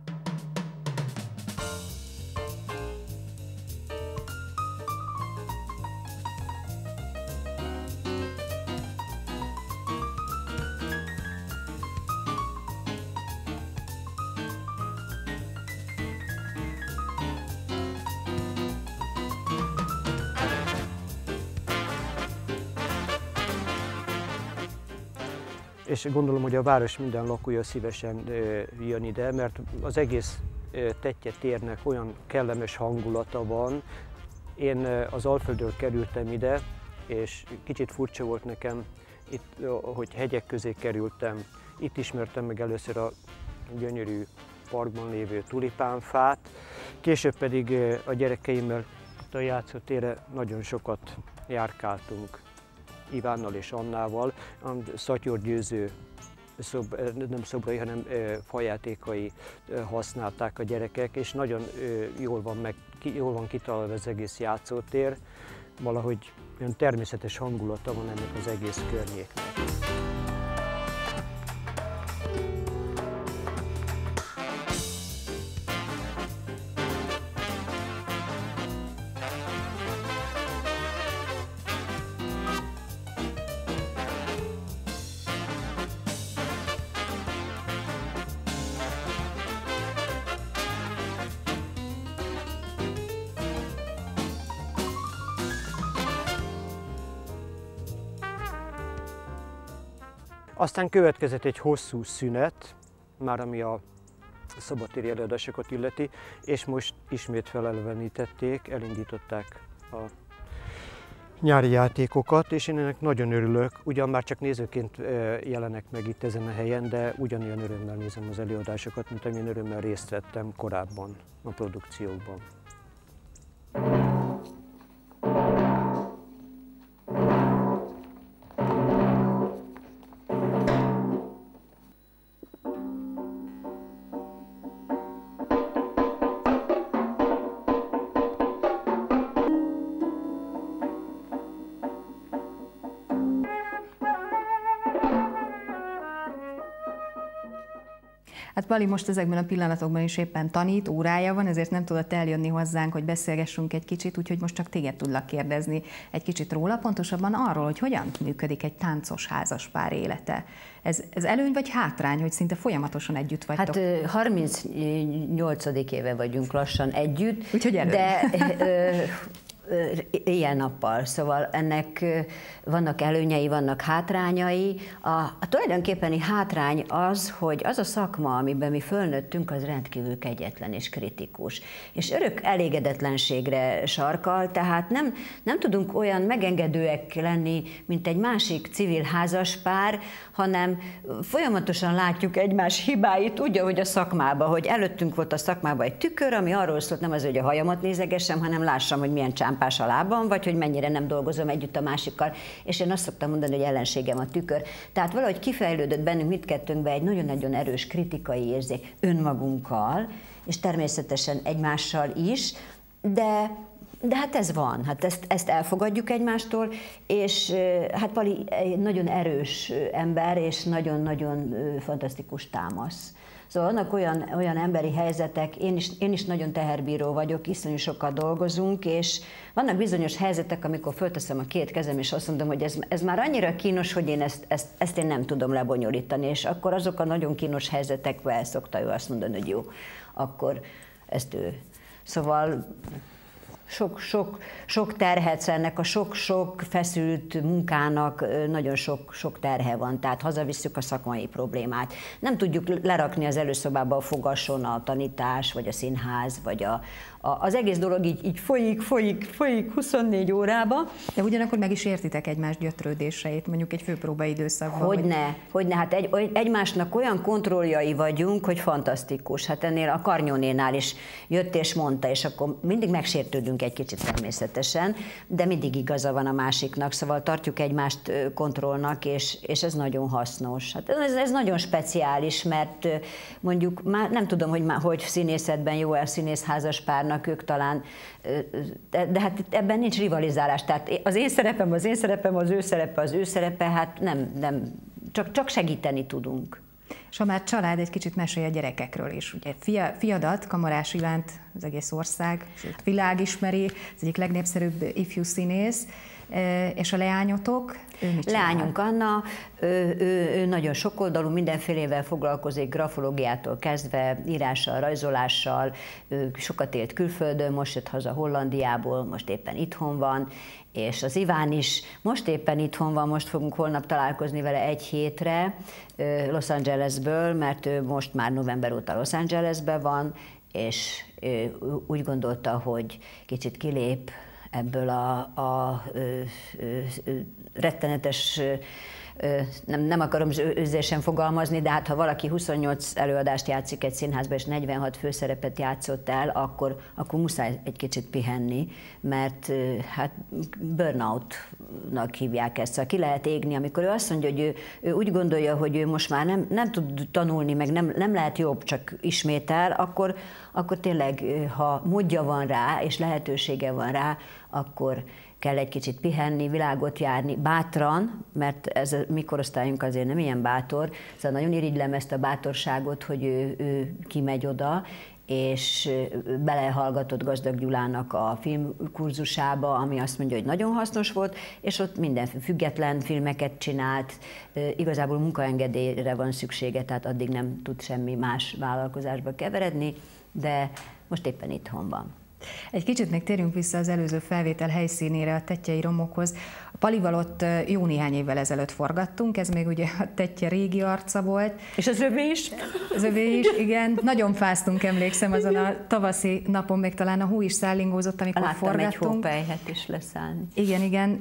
És gondolom, hogy a város minden lakója szívesen jön ide, mert az egész Tettye térnek olyan kellemes hangulata van. Én az Alföldről kerültem ide, és kicsit furcsa volt nekem itt, hogy hegyek közé kerültem, itt ismertem meg először a gyönyörű parkban lévő tulipánfát, később pedig a gyerekeimmel a játszótérre nagyon sokat járkáltunk Ivánnal és Annával, a Szatyor Győző szob, nem szobrai, hanem fajátékai használták a gyerekek, és nagyon jól van, meg, jól van kitalálva az egész játszótér, valahogy olyan természetes hangulata van ennek az egész környéknek. Aztán következett egy hosszú szünet, már ami a szabadtéri előadásokat illeti, és most ismét felelevenítették, elindították a nyári játékokat, és én ennek nagyon örülök. Ugyan már csak nézőként jelenek meg itt ezen a helyen, de ugyanolyan örömmel nézem az előadásokat, mint amilyen örömmel részt vettem korábban a produkciókban. Hát Pali most ezekben a pillanatokban is éppen tanít, órája van, ezért nem tudott eljönni hozzánk, hogy beszélgessünk egy kicsit, úgyhogy most csak téged tudlak kérdezni egy kicsit róla, pontosabban arról, hogy hogyan működik egy táncos házaspár élete. Ez, ez előny vagy hátrány, hogy szinte folyamatosan együtt vagytok? Hát harmincnyolcadik éve vagyunk lassan együtt, úgyhogy előny. De éjjel-nappal, szóval ennek vannak előnyei, vannak hátrányai. A, a tulajdonképpeni hátrány az, hogy az a szakma, amiben mi fölnőttünk, az rendkívül kegyetlen és kritikus. És örök elégedetlenségre sarkal, tehát nem, nem tudunk olyan megengedőek lenni, mint egy másik civil házaspár, hanem folyamatosan látjuk egymás hibáit, úgy, ahogy a szakmában, hogy előttünk volt a szakmában egy tükör, ami arról szólt, nem az, hogy a hajamat nézegessem, hanem lássam, hogy milyen csámpás a lábam, vagy hogy mennyire nem dolgozom együtt a másikkal. És én azt szoktam mondani, hogy ellenségem a tükör. Tehát valahogy kifejlődött bennünk mindkettőnkben egy nagyon-nagyon erős kritikai érzék önmagunkkal, és természetesen egymással is, de De hát ez van, hát ezt, ezt elfogadjuk egymástól, és hát Pali egy nagyon erős ember, és nagyon-nagyon fantasztikus támasz. Szóval vannak olyan, olyan emberi helyzetek, én is, én is nagyon teherbíró vagyok, iszonyú sokat dolgozunk, és vannak bizonyos helyzetek, amikor fölteszem a két kezem, és azt mondom, hogy ez, ez már annyira kínos, hogy én ezt, ezt, ezt én nem tudom lebonyolítani, és akkor azok a nagyon kínos helyzetekben el szokta ő azt mondani, hogy jó, akkor ezt ő. Szóval Sok, sok, sok terhet, ennek a sok-sok feszült munkának nagyon sok, sok terhe van, tehát hazavisszük a szakmai problémát. Nem tudjuk lerakni az előszobába a fogason a tanítás, vagy a színház, vagy a, a, az egész dolog így, így folyik, folyik, folyik huszonnégy órába. De ugyanakkor meg is értitek egymás gyötrődéseit, mondjuk egy főpróbaidőszakban. Hogyne, hogy... hogyne, hát egy, egymásnak olyan kontrolljai vagyunk, hogy fantasztikus. Hát ennél a Karnyónénál is jött és mondta, és akkor mindig megsértődünk egy kicsit természetesen, de mindig igaza van a másiknak, szóval tartjuk egymást kontrollnak, és, és ez nagyon hasznos. Hát ez, ez nagyon speciális, mert mondjuk már nem tudom, hogy, már, hogy színészetben jó-e színészházaspárnak, ők talán, de, de hát ebben nincs rivalizálás, tehát az én szerepem, az én szerepem, az ő szerepe, az ő szerepe, hát nem, nem csak, csak segíteni tudunk. És ha már család, egy kicsit mesélj a gyerekekről is. Ugye fia, fiadat, Kamarás Ivánt az egész ország, sőt világ ismeri, az egyik legnépszerűbb ifjú színész, és a leányotok, ő mit csinál? Leányunk Anna, ő, ő, ő nagyon sokoldalú, mindenfélével foglalkozik, grafológiától kezdve, írással, rajzolással, ő sokat élt külföldön, most jött haza Hollandiából, most éppen itthon van, és az Iván is most éppen itthon van, most fogunk holnap találkozni vele egy hétre Los Angelesből, mert ő most már november óta Los Angelesben van, és úgy gondolta, hogy kicsit kilép ebből a, a, a, a rettenetes nem, nem akarom őzésen fogalmazni, de hát ha valaki huszonnyolc előadást játszik egy színházban, és negyvenhat főszerepet játszott el, akkor, akkor muszáj egy kicsit pihenni, mert hát burnoutnak hívják ezt. Szóval ki lehet égni, amikor ő azt mondja, hogy ő, ő úgy gondolja, hogy ő most már nem, nem tud tanulni, meg nem, nem lehet jobb, csak ismétel, akkor, akkor tényleg, ha módja van rá, és lehetősége van rá, akkor kell egy kicsit pihenni, világot járni, bátran, mert ez a mi korosztályunk azért nem ilyen bátor, szóval nagyon irigylem ezt a bátorságot, hogy ő, ő kimegy oda, és belehallgatott Gazdag Gyulának a filmkurzusába, ami azt mondja, hogy nagyon hasznos volt, és ott minden független filmeket csinált, igazából munkaengedélyre van szüksége, tehát addig nem tud semmi más vállalkozásba keveredni, de most éppen itthon van. Egy kicsit még térjünk vissza az előző felvétel helyszínére, a Tettyei Romokhoz. A Palival ott jó néhány évvel ezelőtt forgattunk, ez még ugye a Tettye régi arca volt. És az övé is? Az övé is, igen. Nagyon fáztunk, emlékszem, azon a tavaszi napon, még talán a hó is szállingózott, amikor Láttam forgattunk. egy hópelyhet is leszállni. Igen, igen.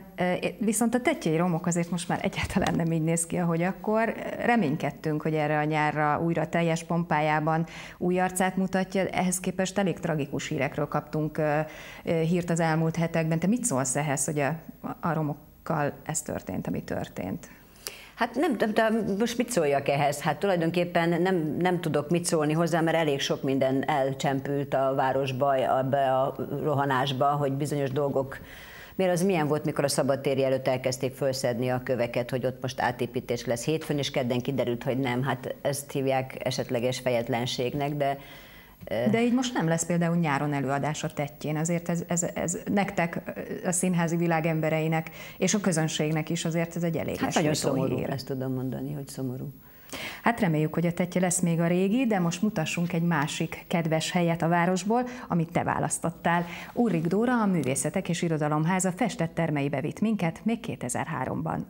Viszont a Tettyei Romok azért most már egyáltalán nem így néz ki, ahogy akkor. Reménykedtünk, hogy erre a nyárra újra teljes pompájában új arcát mutatja. Ehhez képest elég tragikus hírekről kaptunk hírt az elmúlt hetekben. Te mit szólsz ehhez, hogy a, a romokkal ez történt, ami történt? Hát nem, nem, nem, most mit szóljak ehhez? Hát tulajdonképpen nem, nem tudok mit szólni hozzá, mert elég sok minden elcsempült a városba, ebbe a rohanásba, hogy bizonyos dolgok. Miért az milyen volt, mikor a szabadtéri előtt elkezdték felszedni a köveket, hogy ott most átépítés lesz hétfőn, és kedden kiderült, hogy nem. Hát ezt hívják esetleges fejetlenségnek, de De így most nem lesz például nyáron előadás a Tettyén, azért ez, ez, ez nektek, a színházi világ embereinek és a közönségnek is azért ez egy elég hát nagyon szomorú, hír. Ezt tudom mondani, hogy szomorú. Hát reméljük, hogy a Tettye lesz még a régi, de most mutassunk egy másik kedves helyet a városból, amit te választottál. Ulrik Dóra, a Művészetek és Irodalomháza festett termeibe vitt minket még kétezer-háromban.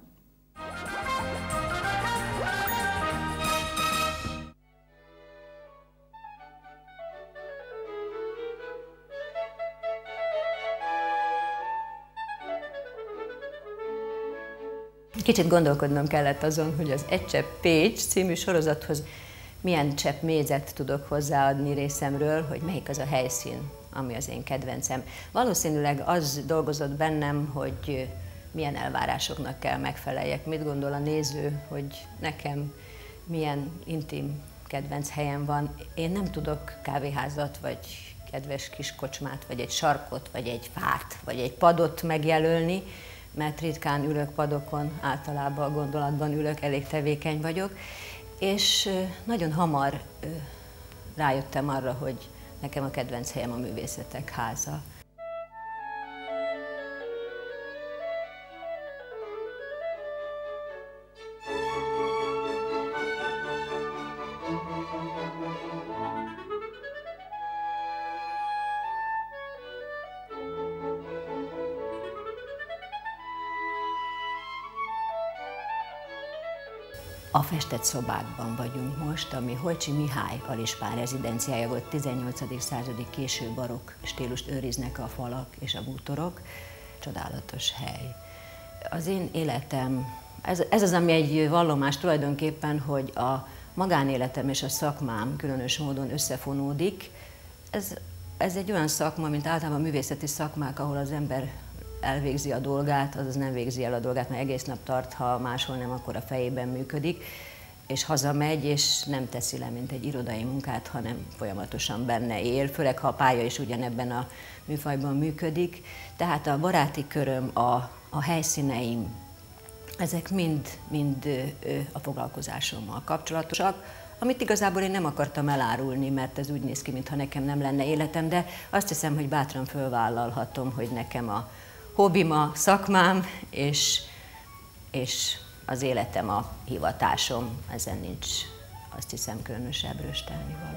Kicsit gondolkodnom kellett azon, hogy az Egy csepp Pécs című sorozathoz milyen csepp mézet tudok hozzáadni részemről, hogy melyik az a helyszín, ami az én kedvencem. Valószínűleg az dolgozott bennem, hogy milyen elvárásoknak kell megfeleljek. Mit gondol a néző, hogy nekem milyen intim kedvenc helyem van. Én nem tudok kávéházat, vagy kedves kis kocsmát, vagy egy sarkot, vagy egy fát, vagy egy padot megjelölni, mert ritkán ülök padokon, általában a gondolatban ülök, elég tevékeny vagyok, és nagyon hamar rájöttem arra, hogy nekem a kedvenc helyem a Művészetek Háza. A festett szobákban vagyunk most, ami Holcsi Mihály alispán rezidenciája volt, tizennyolcadik századi késő barokk stílust őriznek a falak és a bútorok. Csodálatos hely. Az én életem, ez, ez az, ami egy vallomás tulajdonképpen, hogy a magánéletem és a szakmám különös módon összefonódik. Ez, ez egy olyan szakma, mint általában a művészeti szakmák, ahol az ember elvégzi a dolgát, azaz nem végzi el a dolgát, mert egész nap tart, ha máshol nem, akkor a fejében működik, és hazamegy, és nem teszi le, mint egy irodai munkát, hanem folyamatosan benne él, főleg ha a pálya is ugyanebben a műfajban működik. Tehát a baráti köröm, a, a helyszíneim, ezek mind, mind a foglalkozásommal kapcsolatosak, amit igazából én nem akartam elárulni, mert ez úgy néz ki, mintha nekem nem lenne életem, de azt hiszem, hogy bátran fölvállalhatom, hogy nekem a hobbim a szakmám, és, és az életem a hivatásom. Ezen nincs, azt hiszem, különösebb röstelni való.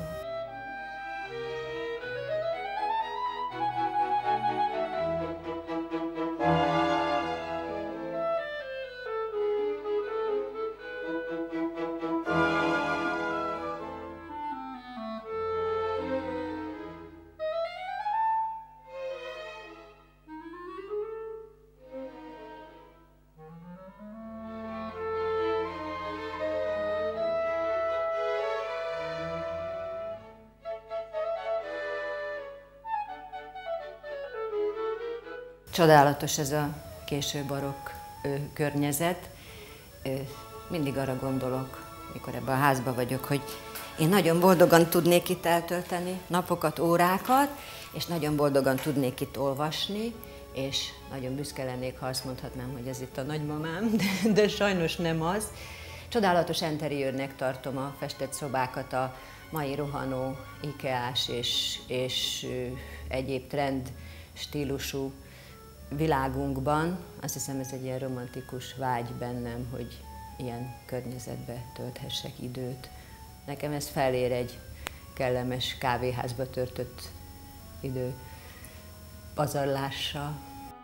Csodálatos ez a késő barokk környezet. Mindig arra gondolok, mikor ebben a házban vagyok, hogy én nagyon boldogan tudnék itt eltölteni napokat, órákat, és nagyon boldogan tudnék itt olvasni, és nagyon büszke lennék, ha azt mondhatnám, hogy ez itt a nagymamám, de, de sajnos nem az. Csodálatos interiőrnek tartom a festett szobákat, a mai rohanó, ikeás és, és egyéb trend stílusú világunkban. Azt hiszem, ez egy ilyen romantikus vágy bennem, hogy ilyen környezetbe tölthessek időt. Nekem ez felér egy kellemes kávéházba töltött idő pazarlással.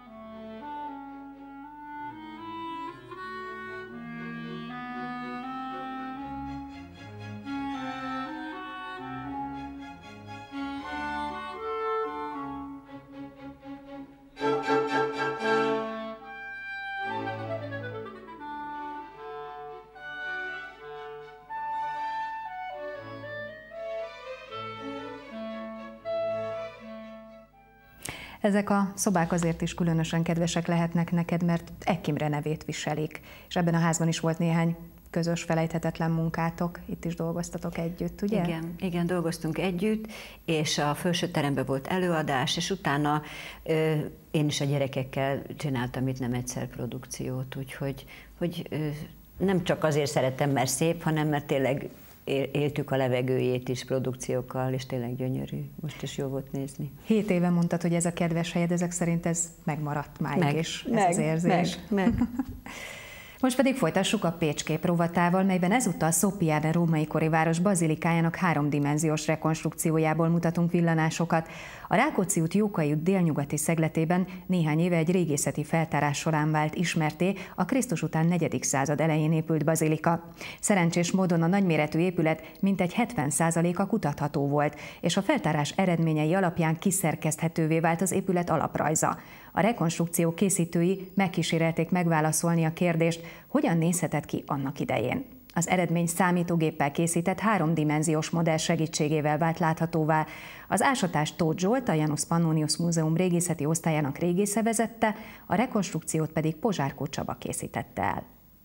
Ezek a szobák azért is különösen kedvesek lehetnek neked, mert Eck Imre nevét viselik. És ebben a házban is volt néhány közös, felejthetetlen munkátok, itt is dolgoztatok együtt, ugye? Igen, igen, dolgoztunk együtt, és a felső teremben volt előadás, és utána ö, én is a gyerekekkel csináltam itt nem egyszer produkciót, úgyhogy hogy, ö, nem csak azért szeretem, mert szép, hanem mert tényleg éltük a levegőjét is produkciókkal, és tényleg gyönyörű. Most is jó volt nézni. Hét éve mondtad, hogy ez a kedves helyed, ezek szerint ez megmaradt máig, meg, és ez meg, az érzés. Meg, meg. Most pedig folytassuk a Pécskép rovatával, melyben ezúttal Soppiane római kori város bazilikájának háromdimenziós rekonstrukciójából mutatunk villanásokat. A Rákóczi út Jókai út délnyugati szegletében néhány éve egy régészeti feltárás során vált ismertté a Krisztus után negyedik század elején épült bazilika. Szerencsés módon a nagyméretű épület mintegy hetven százaléka kutatható volt, és a feltárás eredményei alapján kiszerkeszthetővé vált az épület alaprajza. A rekonstrukció készítői megkísérelték megválaszolni a kérdést, hogyan nézhetett ki annak idején. Az eredmény számítógéppel készített háromdimenziós modell segítségével vált láthatóvá. Az ásatást Tóth Zsolt, a Janus Pannonius Múzeum régészeti osztályának régésze vezette, a rekonstrukciót pedig Pozsárkó Csaba készítette el.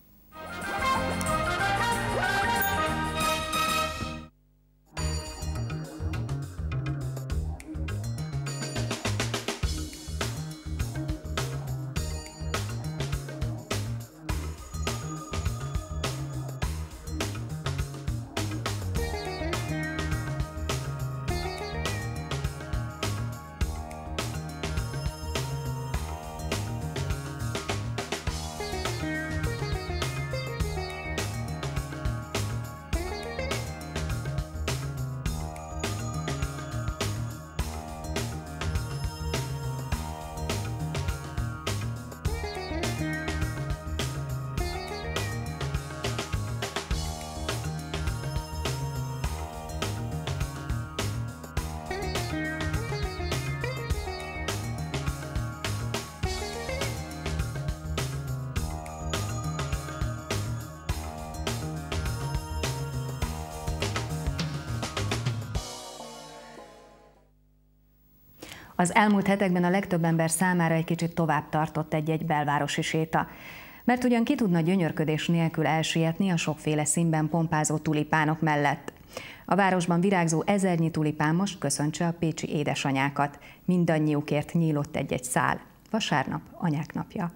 Az elmúlt hetekben a legtöbb ember számára egy kicsit tovább tartott egy-egy belvárosi séta. Mert ugyan ki tudna gyönyörködés nélkül elsietni a sokféle színben pompázó tulipánok mellett. A városban virágzó ezernyi tulipán most köszöntse a pécsi édesanyákat. Mindannyiukért nyílott egy-egy szál. Vasárnap Anyák napja.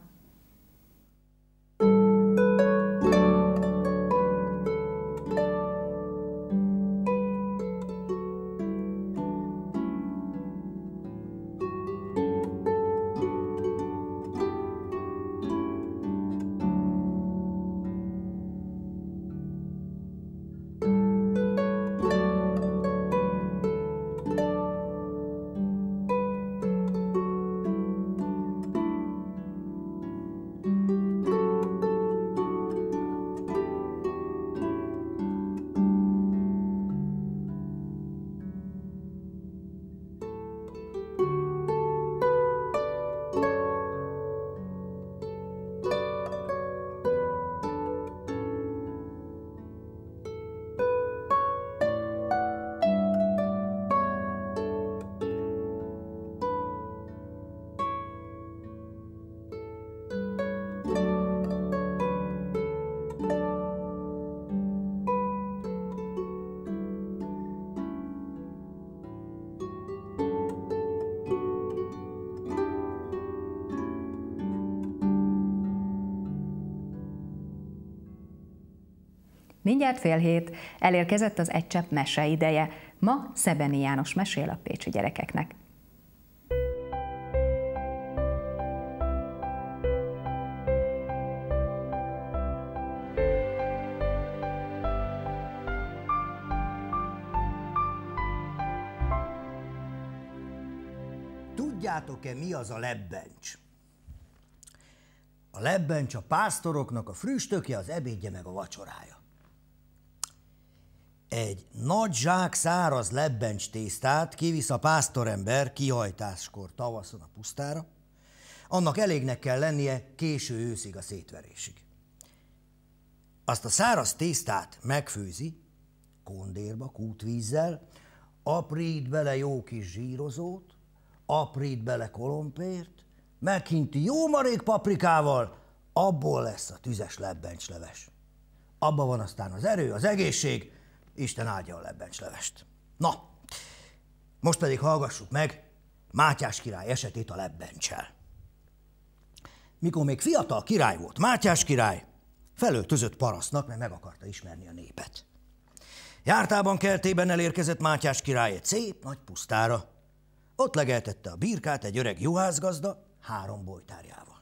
Mindjárt fél hét, elérkezett az Egy csepp mese ideje. Ma Szebeni János mesél a pécsi gyerekeknek. Tudjátok-e, mi az a lebbencs? A lebbencs a pásztoroknak a früstökje, az ebédje meg a vacsorája. Egy nagy zsák száraz lebbencs tésztát kivisz a pásztorember kihajtáskor tavaszon a pusztára, annak elégnek kell lennie késő őszig a szétverésig. Azt a száraz tésztát megfőzi, kondérba, kútvízzel, aprít bele jó kis zsírozót, aprít bele kolompért, meghinti jó marék paprikával, abból lesz a tüzes lebbencsleves. Abban van aztán az erő, az egészség, Isten áldja a lebbencslevest. Na, most pedig hallgassuk meg Mátyás király esetét a lebbenccel. Mikor még fiatal király volt Mátyás király, felöltözött parasztnak, mert meg akarta ismerni a népet. Jártában kertében elérkezett Mátyás király egy szép nagy pusztára. Ott legeltette a birkát egy öreg juhászgazda három bojtárjával.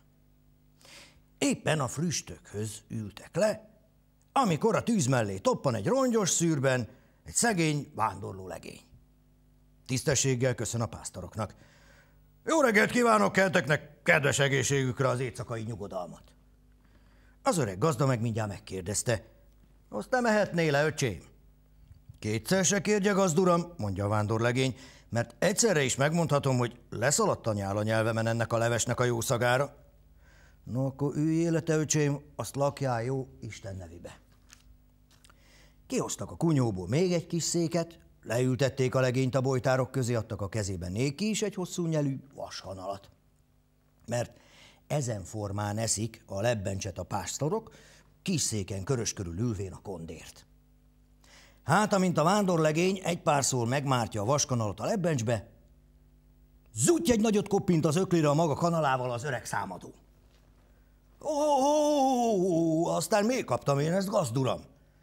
Éppen a früstökhöz ültek le, amikor a tűz mellé toppan egy rongyos szűrben egy szegény vándorló legény. Tisztességgel köszön a pásztoroknak. Jó reggelt kívánok kelteknek, kedves egészségükre az éjszakai nyugodalmat. Az öreg gazda meg mindjárt megkérdezte. Azt nem ehetné le, öcsém? Kétszer se kérje, gazduram, mondja a vándorlegény, mert egyszerre is megmondhatom, hogy leszaladt a nyál a nyelvemen ennek a levesnek a jó szagára. No, akkor üljél le, te öcsém, azt lakjál jó Isten nevébe. Kihoztak a kunyóból még egy kis széket, leültették a legényt a bojtárok közé, adtak a kezében néki is egy hosszú nyelű vashanalat. Mert ezen formán eszik a lebbencset a pásztorok, kis széken körös körül ülvén a kondért. Hát, amint a vándorlegény egy pár szól megmártja a vaskanalat a lebbencsbe, zúgy egy nagyot koppint az öklire a maga kanalával az öreg számadó. Ó, ó, ó, aztán még kaptam én ezt, gazduram?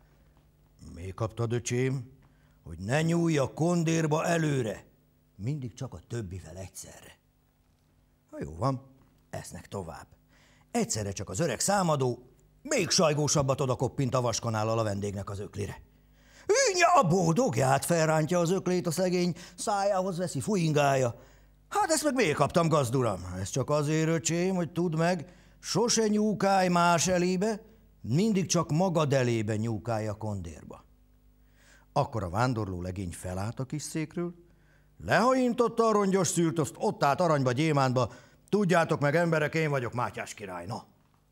Még kaptad, öcsém, hogy ne nyúlj a kondérba előre, mindig csak a többivel egyszerre. Ha jó van, esznek tovább. Egyszerre csak az öreg számadó, még sajgósabbat oda koppint a vaskanállal a vendégnek az öklire. Ünnye, boldogját, felrántja az öklét a szegény, szájához veszi, fujingálja. Hát ezt meg miért kaptam, gazduram? Ez csak azért, öcsém, hogy tudd meg, sose nyúkálj más elébe, mindig csak magad elébe nyúkálj a kondérba. Akkor a vándorló legény felállt a kis székről, lehaintotta a rongyos szűrt, azt ott állt aranyba, gyémántba. Tudjátok meg, emberek, én vagyok Mátyás király, na.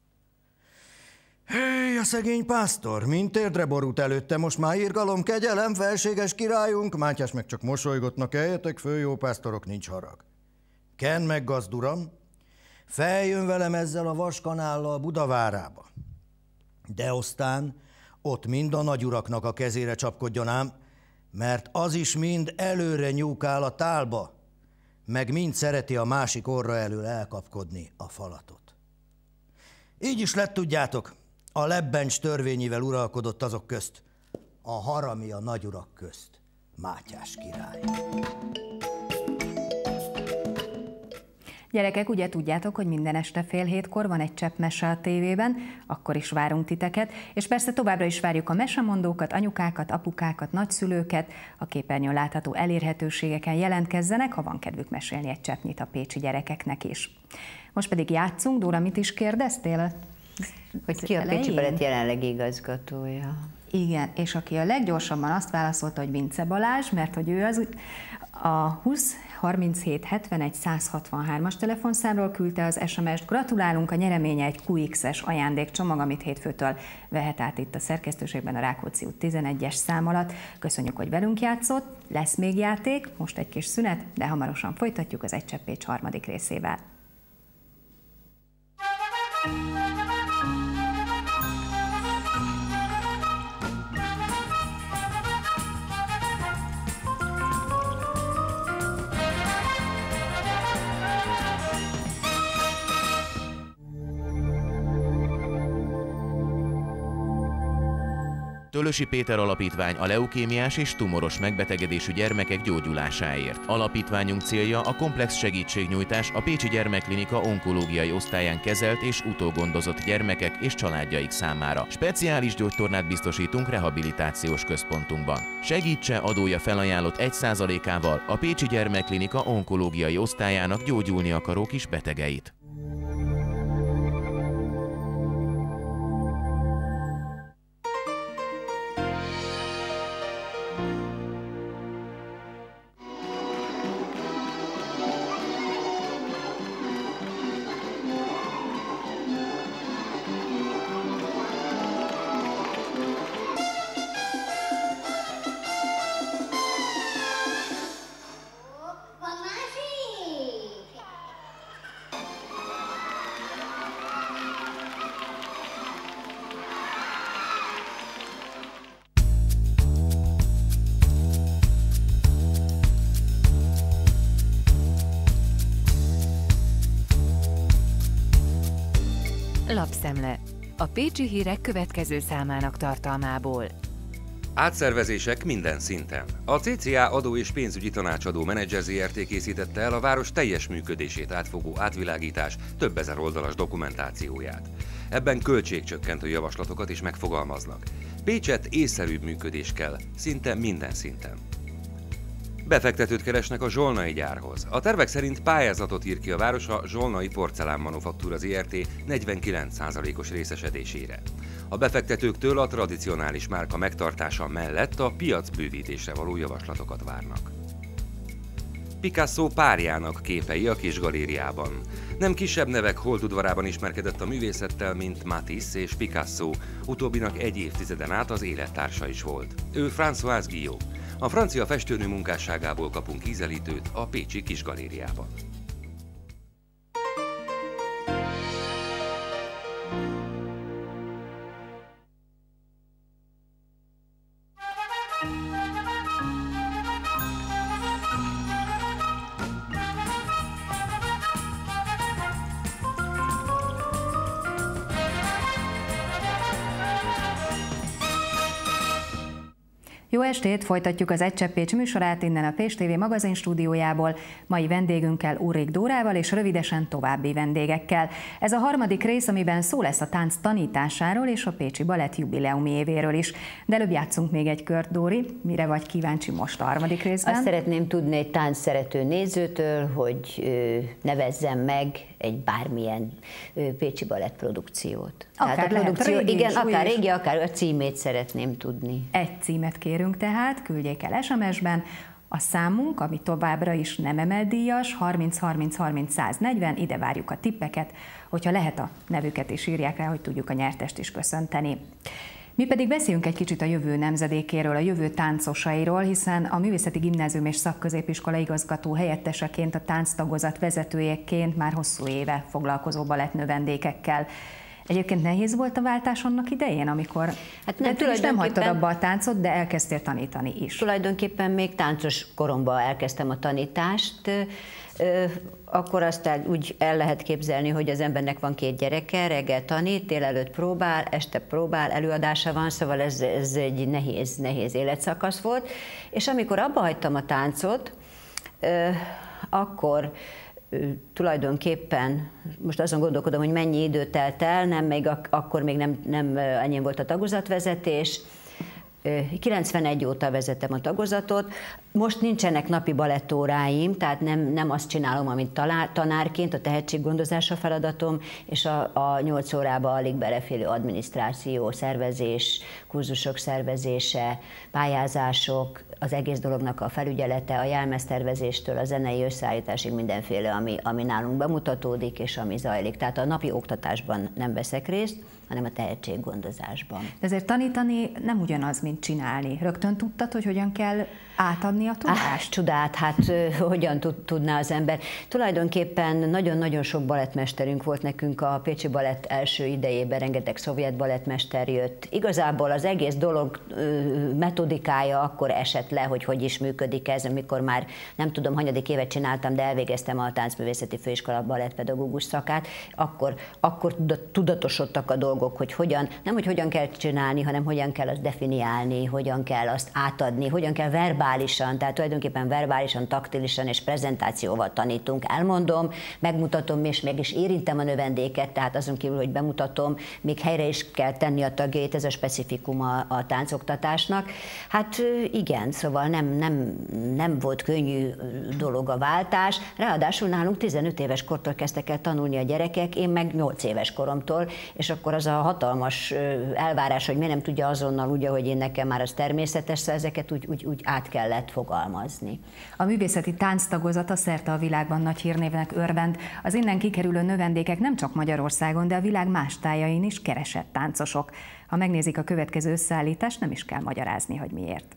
Hé, a szegény pásztor, mint térdre borult előtte, most már irgalom, kegyelem, felséges királyunk. Mátyás meg csak mosolygott, na keljetek föl, jó pásztorok, nincs harag. Kenn meg, gazduram, feljön velem ezzel a vaskanállal Budavárába. De aztán ott mind a nagyuraknak a kezére csapkodjon ám, mert az is mind előre nyúkál a tálba, meg mind szereti a másik orra elől elkapkodni a falatot. Így is lett, tudjátok, a lebbencs törvényével uralkodott azok közt, a harami a nagyurak közt, Mátyás király. Gyerekek, ugye tudjátok, hogy minden este fél hétkor van Egy csepp mese a tévében, akkor is várunk titeket, és persze továbbra is várjuk a mesemondókat, anyukákat, apukákat, nagyszülőket, a képernyőn látható elérhetőségeken jelentkezzenek, ha van kedvük mesélni egy cseppnyit a pécsi gyerekeknek is. Most pedig játszunk. Dóra, mit is kérdeztél? Hogy ki a Pécsi Balett jelenlegi igazgatója. Igen, és aki a leggyorsabban azt válaszolta, hogy Vince Balázs, mert hogy ő az a húsz harminchét hetvenegy száz hatvanhármas telefonszámról küldte az es em est. Gratulálunk, a nyereménye egy kú iksz-es ajándékcsomag, amit hétfőtől vehet át itt a szerkesztőségben a Rákóczi út tizenegyes szám alatt. Köszönjük, hogy velünk játszott, lesz még játék, most egy kis szünet, de hamarosan folytatjuk az Egy csepp Pécs harmadik részével. Fölösi Péter Alapítvány a leukémiás és tumoros megbetegedésű gyermekek gyógyulásáért. Alapítványunk célja a komplex segítségnyújtás a Pécsi Gyermekklinika onkológiai osztályán kezelt és utógondozott gyermekek és családjaik számára. Speciális gyógytornát biztosítunk rehabilitációs központunkban. Segítse adója felajánlott egy százalékával a Pécsi Gyermekklinika onkológiai osztályának gyógyulni akaró kis betegeit. Lapszemle. A pécsi hírek következő számának tartalmából. Átszervezések minden szinten. A cé cé á adó és pénzügyi tanácsadó menedzser zé er té készítette el a város teljes működését átfogó átvilágítás több ezer oldalas dokumentációját. Ebben költségcsökkentő javaslatokat is megfogalmaznak. Pécset észszerűbb működés kell, szinte minden szinten. Befektetőt keresnek a zsolnai gyárhoz. A tervek szerint pályázatot ír ki a város a Zsolnai Porcelán Manufaktúra zé er té negyvenkilenc százalékos részesedésére. A befektetőktől a tradicionális márka megtartása mellett a piacbővítésre való javaslatokat várnak. Picasso párjának képei a Kis Galériában. Nem kisebb nevek holtudvarában ismerkedett a művészettel, mint Matisse és Picasso, utóbbinak egy évtizeden át az élettársa is volt. Ő François Guillot. A francia festőnő munkásságából kapunk ízelítőt a pécsi Kis Galériában. Jó estét! Folytatjuk az Egy Csepp Pécs műsorát innen a Pécs té vé magazin stúdiójából, mai vendégünkkel, Úrik Dórával és rövidesen további vendégekkel. Ez a harmadik rész, amiben szó lesz a tánc tanításáról és a Pécsi Balett jubileumi évéről is. De előbb játszunk még egy kört, Dóri. Mire vagy kíváncsi most a harmadik részben? Azt szeretném tudni egy tánc szerető nézőtől, hogy nevezzem meg egy bármilyen Pécsi Balett produkciót. Akár tehát a produkció, régi, igen, akár is. régi, akár a címét szeretném tudni. Egy címet kérünk tehát, küldjék el es em es-ben. A számunk, ami továbbra is nem emeldíjas, harminc harminc harminc száz negyven, ide várjuk a tippeket, hogyha lehet a nevüket is írják rá, hogy tudjuk a nyertest is köszönteni. Mi pedig beszéljünk egy kicsit a jövő nemzedékéről, a jövő táncosairól, hiszen a Művészeti Gimnázium és Szakközépiskola igazgató helyetteseként, a tánctagozat vezetőjeként már hosszú éve foglalkozó balettnövendékekkel. Egyébként nehéz volt a váltás annak idején, amikor hát nem, nem hagytad abba a táncot, de elkezdtél tanítani is. Tulajdonképpen még táncos koromban elkezdtem a tanítást, akkor aztán úgy el lehet képzelni, hogy az embernek van két gyereke, reggel tanít, délelőtt próbál, este próbál, előadása van, szóval ez, ez egy nehéz, nehéz életszakasz volt. És amikor abba hagytam a táncot, akkor tulajdonképpen, most azon gondolkodom, hogy mennyi idő telt el, nem, még ak- akkor még nem, nem enyém volt a tagozatvezetés. kilencvenegy óta vezetem a tagozatot. Most nincsenek napi balettóráim, tehát nem, nem azt csinálom, amit talár, tanárként, a tehetséggondozás a feladatom, és a, a nyolc órába alig beleférő adminisztráció, szervezés, kurzusok szervezése, pályázások, az egész dolognak a felügyelete, a jelmeztervezéstől a zenei összeállításig mindenféle, ami, ami nálunk bemutatódik és ami zajlik. Tehát a napi oktatásban nem veszek részt, hanem a tehetséggondozásban. De ezért tanítani nem ugyanaz, mint csinálni. Rögtön tudtad, hogy hogyan kell átadni átadni a tudást? Ah, csodát, hát hogyan tudná az ember? Tulajdonképpen nagyon-nagyon sok balettmesterünk volt nekünk a Pécsi Balett első idejében, rengeteg szovjet balettmester jött. Igazából az egész dolog metodikája akkor esett le, hogy hogy is működik ez, amikor már nem tudom, hanyadik évet csináltam, de elvégeztem a Táncművészeti Főiskola balettpedagógus szakát, akkor, akkor tudatosodtak a dolgok, hogy hogyan, nem hogy hogyan kell csinálni, hanem hogyan kell azt definiálni, hogyan kell azt átadni, hogyan kell verbálisan, tehát tulajdonképpen verbálisan, taktilisan és prezentációval tanítunk. Elmondom, megmutatom, és meg is érintem a növendéket, tehát azon kívül, hogy bemutatom, még helyre is kell tenni a tagjait, ez a specifikum a, a táncoktatásnak. Hát igen, szóval nem, nem, nem volt könnyű dolog a váltás, ráadásul nálunk tizenöt éves kortól kezdtek el tanulni a gyerekek, én meg nyolc éves koromtól, és akkor az a hatalmas elvárás, hogy miért nem tudja azonnal úgy, hogy én nekem már az természetes, szóval ezeket úgy, úgy, úgy át kellett fogalmazni. A művészeti tánctagozata szerte a világban nagy hírnévnek örvend. Az innen kikerülő növendékek nem csak Magyarországon, de a világ más tájain is keresett táncosok. Ha megnézik a következő összeállítást, nem is kell magyarázni, hogy miért.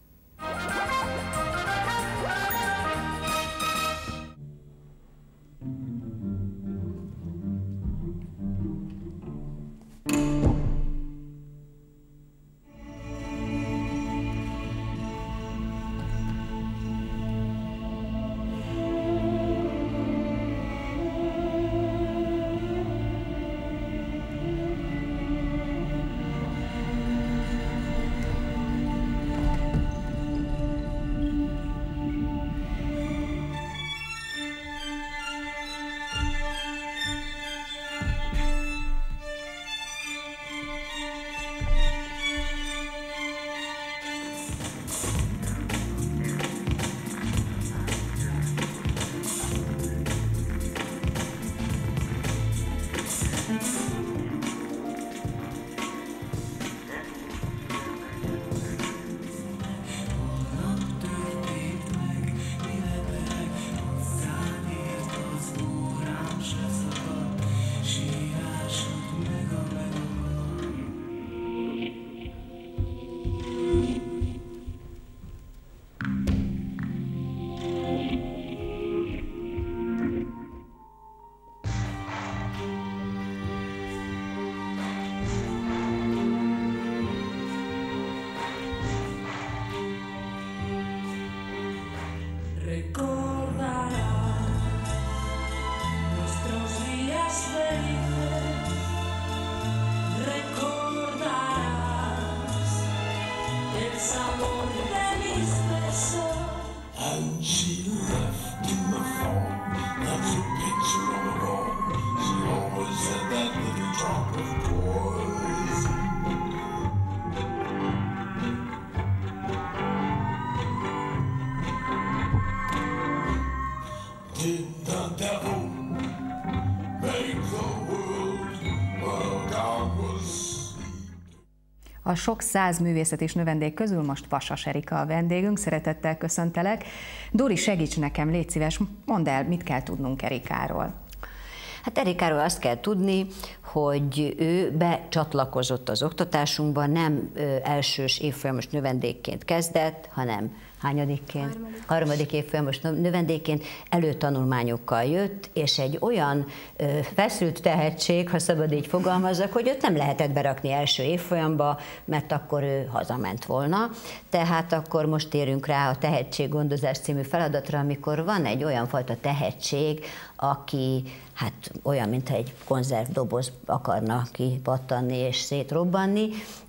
A sok száz művészet és növendék közül most Vasas Erika a vendégünk, szeretettel köszöntelek. Dori, segíts nekem, légy szíves, mondd el, mit kell tudnunk Erikáról. Hát Erikáról azt kell tudni, hogy ő becsatlakozott az oktatásunkba, nem ö, elsős évfolyamos növendékként kezdett, hanem hányadikként? Harmadik, Harmadik évfolyamos növendékként előtanulmányokkal jött, és egy olyan ö, feszült tehetség, ha szabad így fogalmazzak, hogy őt nem lehetett berakni első évfolyamba, mert akkor ő hazament volna. Tehát akkor most térünk rá a tehetséggondozás című feladatra, amikor van egy olyan fajta tehetség, aki hát olyan, mintha egy konzervdoboz akarna kipattanni és szétrobbanni,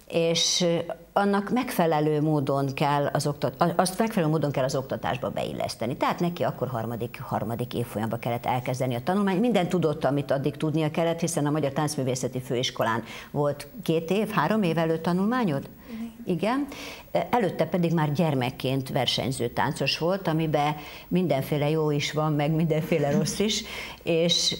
és annak megfelelő módon kell az oktat, azt megfelelő módon kell az oktatásba beilleszteni. Tehát neki akkor harmadik, harmadik évfolyamban kellett elkezdeni a tanulmányt. Minden tudott, amit addig tudnia kellett, hiszen a Magyar Táncművészeti Főiskolán volt két év, három év előtt tanulmányod? Igen. Előtte pedig már gyermekként versenyző táncos volt, amiben mindenféle jó is van, meg mindenféle rossz is, és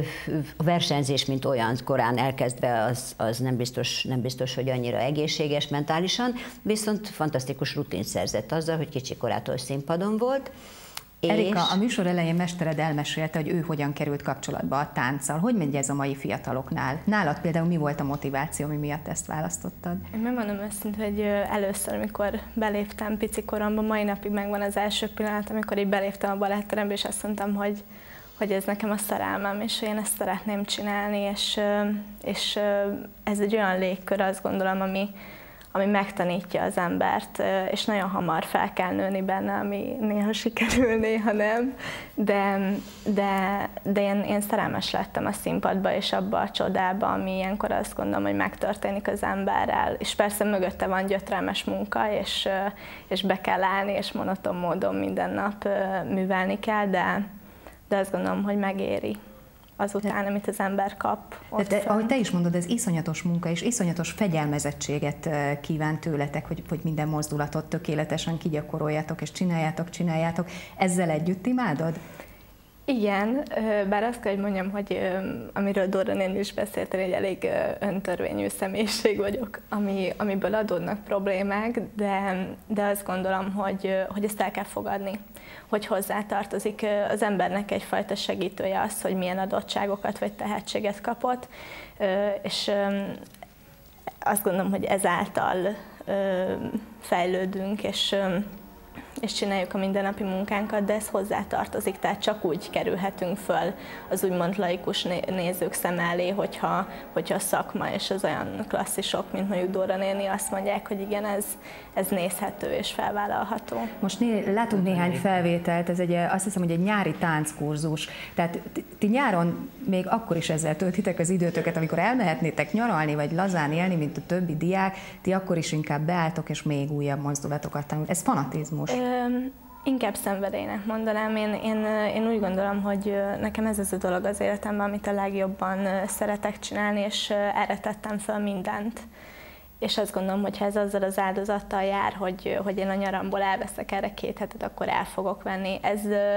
a versenyzés, mint olyan korán elkezdve, az, az nem, biztos, nem biztos, hogy annyira egészséges mentálisan, viszont fantasztikus rutint szerzett azzal, hogy kicsi korától színpadon volt, Erika, a műsor elején mestered elmesélte, hogy ő hogyan került kapcsolatba a tánccal. Hogy megy ez a mai fiataloknál? Nálad például mi volt a motiváció, ami miatt ezt választottad? Én megmondom őszintén, hogy először, amikor beléptem pici koromban, mai napig megvan az első pillanat, amikor így beléptem a baletterembe, és azt mondtam, hogy, hogy ez nekem a szerelmem, és én ezt szeretném csinálni, és, és ez egy olyan légkör, azt gondolom, ami, ami megtanítja az embert, és nagyon hamar fel kell nőni benne, ami néha sikerül, néha nem, de, de, de én, én szerelmes lettem a színpadba, és abba a csodába, ami ilyenkor azt gondolom, hogy megtörténik az emberrel, és persze mögötte van gyötrelmes munka, és, és be kell állni, és monoton módon minden nap művelni kell, de, de azt gondolom, hogy megéri azután, amit az ember kap. De te, ahogy te is mondod, ez iszonyatos munka és iszonyatos fegyelmezettséget kíván tőletek, hogy, hogy minden mozdulatot tökéletesen kigyakoroljátok és csináljátok, csináljátok. Ezzel együtt imádod? Igen, bár azt kell, hogy mondjam, hogy amiről Dóra néni is beszélt, egy elég öntörvényű személyiség vagyok, ami, amiből adódnak problémák, de, de azt gondolom, hogy, hogy ezt el kell fogadni, hogy hozzátartozik az embernek egyfajta segítője az, hogy milyen adottságokat vagy tehetséget kapott, és azt gondolom, hogy ezáltal fejlődünk, és és csináljuk a mindennapi munkánkat, de ez hozzátartozik, tehát csak úgy kerülhetünk föl az úgymond laikus nézők szem elé, hogyha, hogyha a szakma és az olyan klasszisok, mint mondjuk Dóra néni azt mondják, hogy igen, ez, ez nézhető és felvállalható. Most né, látunk néhány felvételt, ez egy, azt hiszem, hogy egy nyári tánckurzus, tehát ti nyáron még akkor is ezzel töltitek az időtöket, amikor elmehetnétek nyaralni, vagy lazán élni, mint a többi diák, ti akkor is inkább beálltok, és még újabb mozdulatokat tanult. Ez fanatizmus. Inkább szenvedélynek mondanám. Én, én, én úgy gondolom, hogy nekem ez az a dolog az életemben, amit a legjobban szeretek csinálni, és erre tettem fel mindent. És azt gondolom, hogy ha ez azzal az áldozattal jár, hogy, hogy én a nyaramból elveszek erre két hetet, akkor el fogok venni. Ez,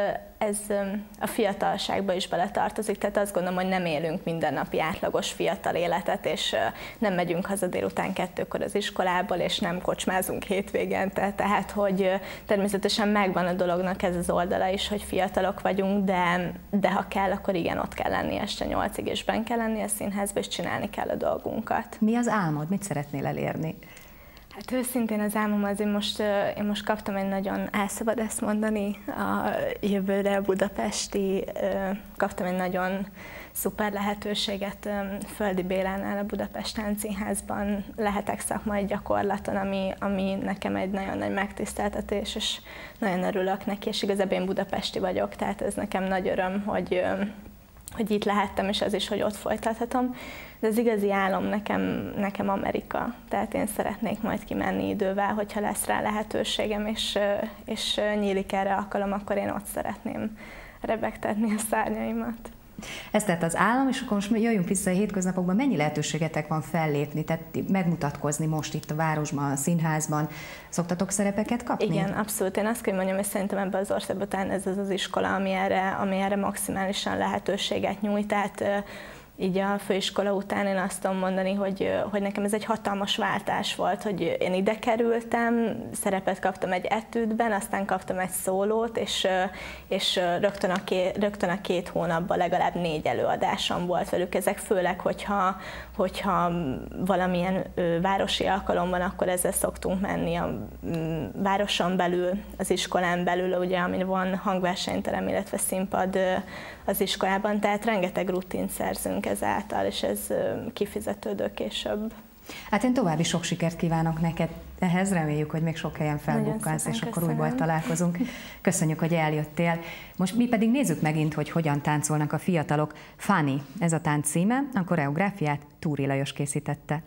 ez a fiatalságba is beletartozik, tehát azt gondolom, hogy nem élünk mindennapi átlagos fiatal életet, és nem megyünk haza délután kettőkor az iskolából, és nem kocsmázunk hétvégente, tehát hogy természetesen megvan a dolognak ez az oldala is, hogy fiatalok vagyunk, de, de ha kell, akkor igen, ott kell lenni este nyolcig, és benn kell lenni a színházba, és csinálni kell a dolgunkat. Mi az álmod? Mit szeretnél elérni? Hát őszintén az álmom az, én most, én most kaptam egy nagyon, el szabad ezt mondani, a jövőre budapesti, kaptam egy nagyon szuper lehetőséget Földi Bélánál, a Budapest Táncszínházban lehetek szakmai gyakorlaton, ami, ami nekem egy nagyon nagy megtiszteltetés, és nagyon örülök neki, és igazából én budapesti vagyok, tehát ez nekem nagy öröm, hogy hogy itt lehettem, és az is, hogy ott folytathatom. De az igazi álom nekem, nekem Amerika. Tehát én szeretnék majd kimenni idővel, hogyha lesz rá lehetőségem, és, és nyílik erre alkalom, akkor én ott szeretném rebegtetni a szárnyaimat. Ez tehát az állam, és akkor most jöjjünk vissza a hétköznapokban, mennyi lehetőségetek van fellépni, tehát megmutatkozni most itt a városban, a színházban, szoktatok szerepeket kapni? Igen, abszolút. Én azt kell mondjam, hogy szerintem ebben az országban talán ez az az iskola, ami erre, ami erre maximálisan lehetőséget nyújt, tehát így a főiskola után én azt tudom mondani, hogy, hogy nekem ez egy hatalmas váltás volt, hogy én ide kerültem, szerepet kaptam egy etüdben, aztán kaptam egy szólót, és, és rögtön, a két, rögtön a két hónapban legalább négy előadásom volt velük. Ezek főleg, hogyha, hogyha valamilyen városi alkalom van, akkor ezzel szoktunk menni a városon belül, az iskolán belül, ugye, amin van hangversenyterem, illetve színpad az iskolában, tehát rengeteg rutint szerzünk ezáltal, és ez kifizetődő később. Hát én további sok sikert kívánok neked ehhez, reméljük, hogy még sok helyen felbukkansz, és akkor újból találkozunk. Köszönjük, hogy eljöttél. Most mi pedig nézzük megint, hogy hogyan táncolnak a fiatalok. Funny, ez a tánc címe, a koreográfiát Túri Lajos készítette.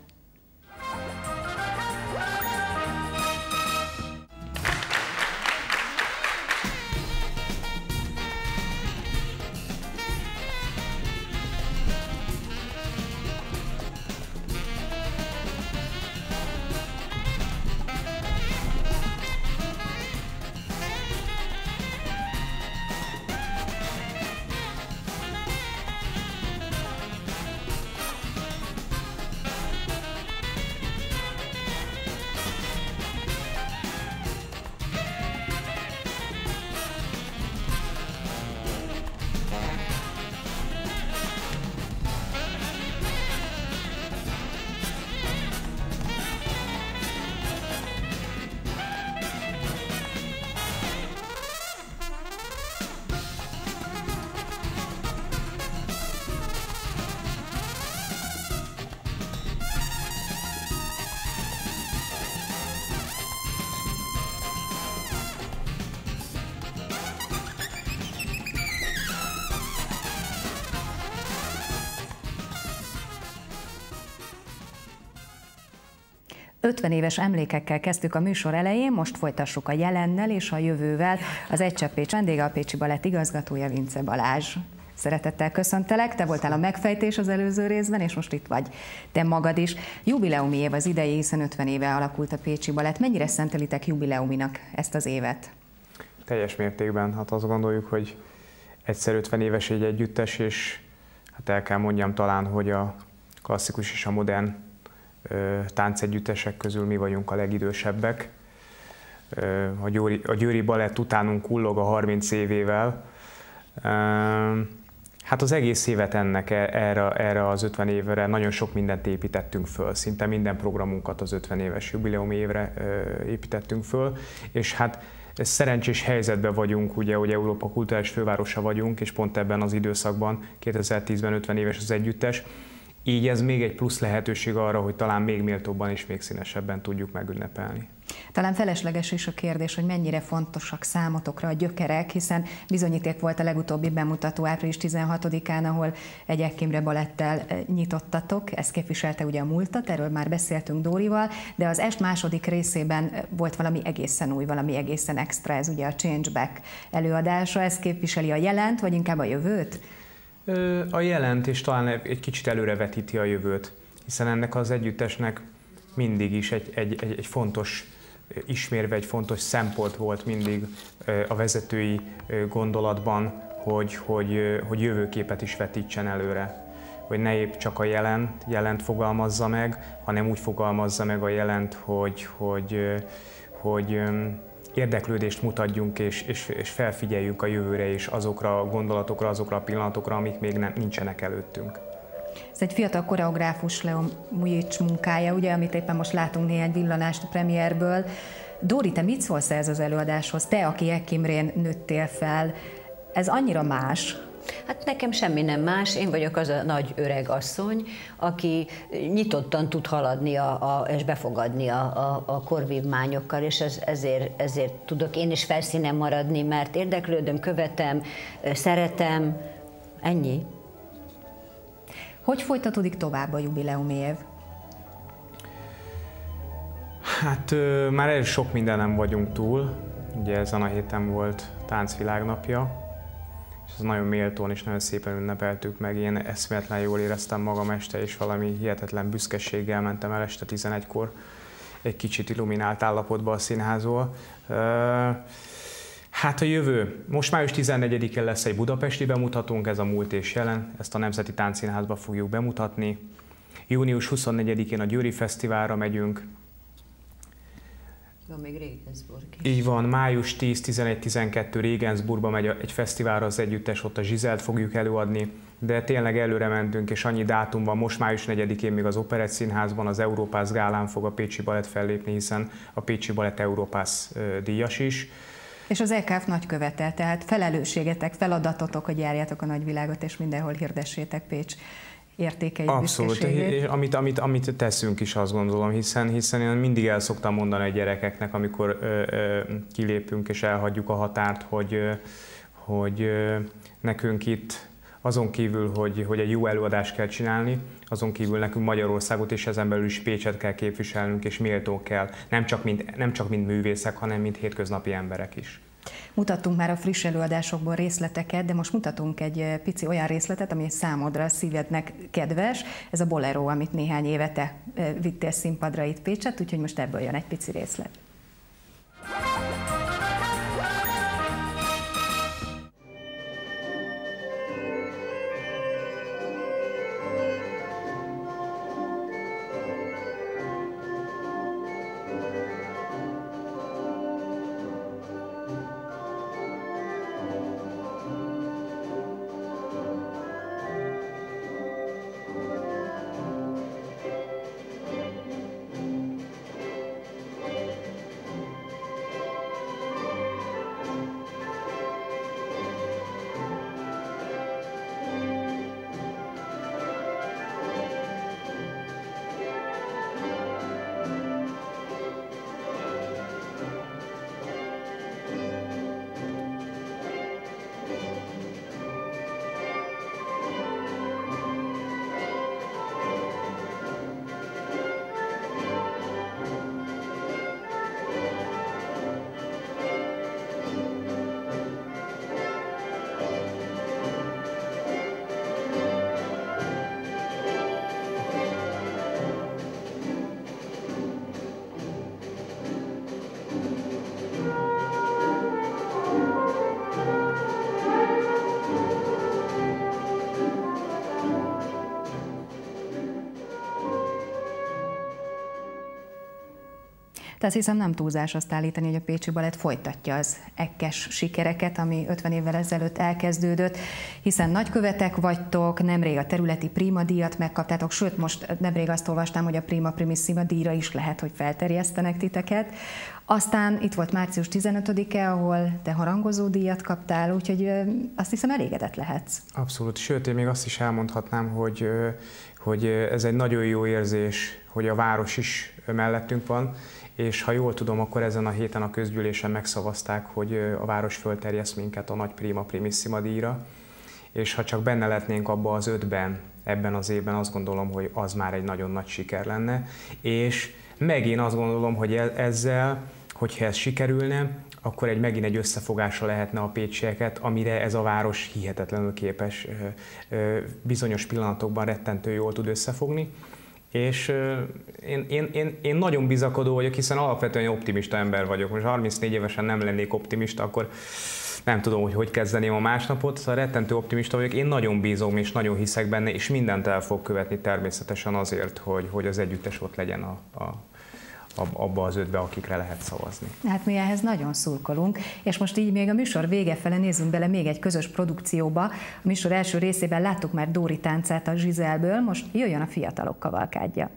ötven éves emlékekkel kezdtük a műsor elején, most folytassuk a jelennel és a jövővel. Az Egy csepp Pécs vendége a Pécsi Balett igazgatója, Vince Balázs. Szeretettel köszöntelek, te voltál a megfejtés az előző részben, és most itt vagy te magad is. Jubileumi év az idei, hiszen ötven éve alakult a Pécsi Balett. Mennyire szentelitek jubileuminak ezt az évet? Teljes mértékben. Hát azt gondoljuk, hogy egyszer ötven éves egy együttes, és hát el kell mondjam talán, hogy a klasszikus és a modern ö, táncegyüttesek közül mi vagyunk a legidősebbek. Ö, a, Győri, a Győri Balett utánunk kullog a harminc évével. Ö, hát az egész évet ennek erre, erre az ötven évre nagyon sok mindent építettünk föl. Szinte minden programunkat az ötven éves jubileumi évre ö, építettünk föl, és hát szerencsés helyzetben vagyunk, ugye, hogy Európa kulturális fővárosa vagyunk, és pont ebben az időszakban, kétezer-tízben ötven éves az együttes. Így ez még egy plusz lehetőség arra, hogy talán még méltóbban és még színesebben tudjuk megünnepelni. Talán felesleges is a kérdés, hogy mennyire fontosak számotokra a gyökerek, hiszen bizonyíték volt a legutóbbi bemutató április tizenhatodikán, ahol egy Ek Imre balettel nyitottatok, ezt képviselte ugye a múltat, erről már beszéltünk Dórival, de az est második részében volt valami egészen új, valami egészen extra, ez ugye a Changeback előadása, ez képviseli a jelent, vagy inkább a jövőt? A jelent, és talán egy kicsit előrevetíti a jövőt, hiszen ennek az együttesnek mindig is egy, egy, egy, egy fontos ismérve, egy fontos szempont volt mindig a vezetői gondolatban, hogy, hogy, hogy jövőképet is vetítsen előre. Hogy ne épp csak a jelent, jelent fogalmazza meg, hanem úgy fogalmazza meg a jelent, hogy, hogy, hogy érdeklődést mutatjunk és, és, és felfigyeljünk a jövőre és azokra a gondolatokra, azokra a pillanatokra, amik még nem, nincsenek előttünk. Ez egy fiatal koreográfus, Leon Mujic munkája, ugye, amit éppen most látunk néhány villanást a premierből. Dóri, te mit szólsz ez az előadáshoz? Te, aki Ek Imrén nőttél fel, ez annyira más? Hát nekem semmi nem más, én vagyok az a nagy öreg asszony, aki nyitottan tud haladni a, a, és befogadni a, a, a korvívmányokkal, és ez, ezért, ezért tudok én is felszínen maradni, mert érdeklődöm, követem, szeretem, ennyi. Hogy folytatódik tovább a jubileumi év? Hát már el sok mindenem vagyunk túl. Ugye ezen a héten volt táncvilágnapja, és ez nagyon méltón és nagyon szépen ünnepeltük meg. Én eszméletlen jól éreztem magam este, és valami hihetetlen büszkeséggel mentem el este tizenegykor egy kicsit illuminált állapotba a színházból. Hát a jövő. Most május tizennegyedikén lesz egy budapesti bemutatónk, ez a múlt és jelen. Ezt a Nemzeti Táncszínházba fogjuk bemutatni. június huszonnegyedikén a Győri Fesztiválra megyünk. Van még Regensburg is. Így van, május tíz, tizenegy, tizenkettő Regensburgba megy egy fesztiválra az együttes, ott a Zsizelt fogjuk előadni, de tényleg előre mentünk, és annyi dátum van, most május negyedikén még az Operett Színházban, az Európász gálán fog a Pécsi Balett fellépni, hiszen a Pécsi Balett Európász díjas is. És az é ká ef nagykövete, tehát felelősségetek, feladatotok, hogy járjátok a nagyvilágot, és mindenhol hirdessétek Pécs értékeit, abszolút, és amit, amit, amit teszünk is, azt gondolom, hiszen, hiszen én mindig el szoktam mondani a gyerekeknek, amikor ö, ö, kilépünk és elhagyjuk a határt, hogy, ö, hogy ö, nekünk itt azon kívül, hogy, hogy egy jó előadást kell csinálni, azon kívül nekünk Magyarországot és ezen belül is Pécset kell képviselnünk, és méltó kell, nem csak mint, nem csak mint művészek, hanem mint hétköznapi emberek is. Mutattunk már a friss előadásokból részleteket, de most mutatunk egy pici olyan részletet, ami számodra, a szívednek kedves. Ez a Bolero, amit néhány éve te vittél színpadra itt Pécset, úgyhogy most ebből jön egy pici részlet. De azt hiszem nem túlzás azt állítani, hogy a Pécsi Balett folytatja az ekkes sikereket, ami ötven évvel ezelőtt elkezdődött, hiszen nagykövetek vagytok, nemrég a területi Prima díjat megkaptátok, sőt most nemrég azt olvastam, hogy a Prima Primissima díjra is lehet, hogy felterjesztenek titeket. Aztán itt volt március tizenötödike, ahol te harangozó díjat kaptál, úgyhogy azt hiszem elégedett lehetsz. Abszolút, sőt én még azt is elmondhatnám, hogy, hogy ez egy nagyon jó érzés, hogy a város is mellettünk van, és ha jól tudom, akkor ezen a héten a közgyűlésen megszavazták, hogy a város fölterjeszt minket a nagy Prima Primissima díjra, és ha csak benne lehetnénk abba az ötben, ebben az évben, azt gondolom, hogy az már egy nagyon nagy siker lenne, és meg én azt gondolom, hogy ezzel, hogyha ez sikerülne, akkor egy megint egy összefogásra lehetne a pécsieket, amire ez a város hihetetlenül képes, bizonyos pillanatokban rettentő jól tud összefogni. És én, én, én, én nagyon bizakodó vagyok, hiszen alapvetően optimista ember vagyok. Most harmincnégy évesen nem lennék optimista, akkor nem tudom, hogy hogy kezdeném a másnapot, szóval rettentő optimista vagyok. Én nagyon bízom és nagyon hiszek benne, és mindent el fog követni természetesen azért, hogy, hogy az együttes ott legyen a, a abba az ötbe, akikre lehet szavazni. Hát mi ehhez nagyon szurkolunk, és most így még a műsor vége fele nézzünk bele még egy közös produkcióba. A műsor első részében láttuk már Dóri táncát a Zsizelből, most jöjjön a fiatalok kavalkádja.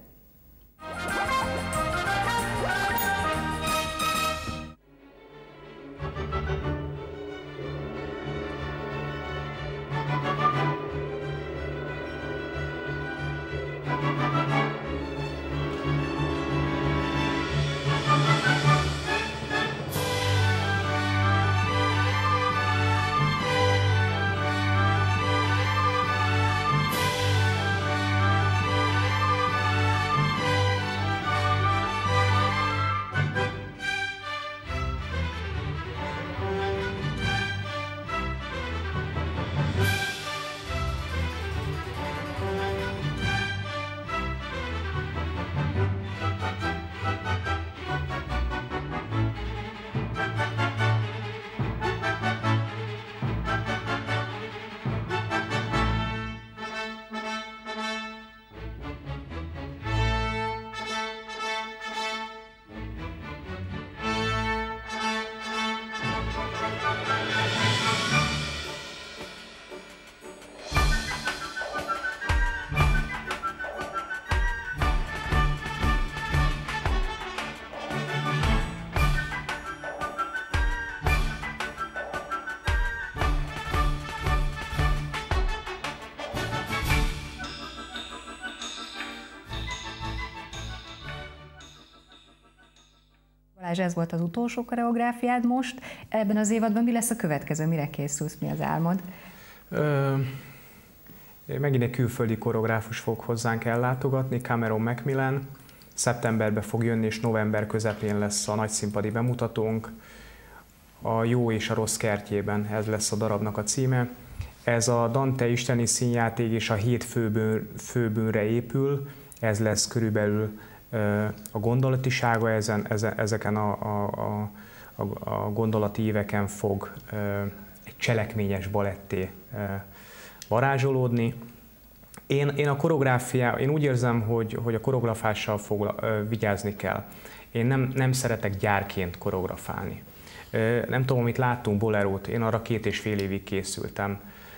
Ez volt az utolsó koreográfiád most. Ebben az évadban mi lesz a következő? Mire készülsz? Mi az álmod? Ö, megint egy külföldi koreográfus fog hozzánk ellátogatni, Cameron Macmillan. Szeptemberben fog jönni, és november közepén lesz a nagy színpadi bemutatónk. A Jó és a Rossz kertjében, ez lesz a darabnak a címe. Ez a Dante isteni színjáték és a hét főbűn, főbűnre épül. Ez lesz körülbelül a gondolatisága ezen, ezeken a, a, a, a gondolati éveken fog egy cselekményes baletté varázsolódni. Én, én a koreográfiá, én úgy érzem, hogy, hogy a koreografással fogla, vigyázni kell. Én nem, nem szeretek gyárként koreografálni. Nem tudom, amit láttunk Bolerót, én arra két és fél évig készültem.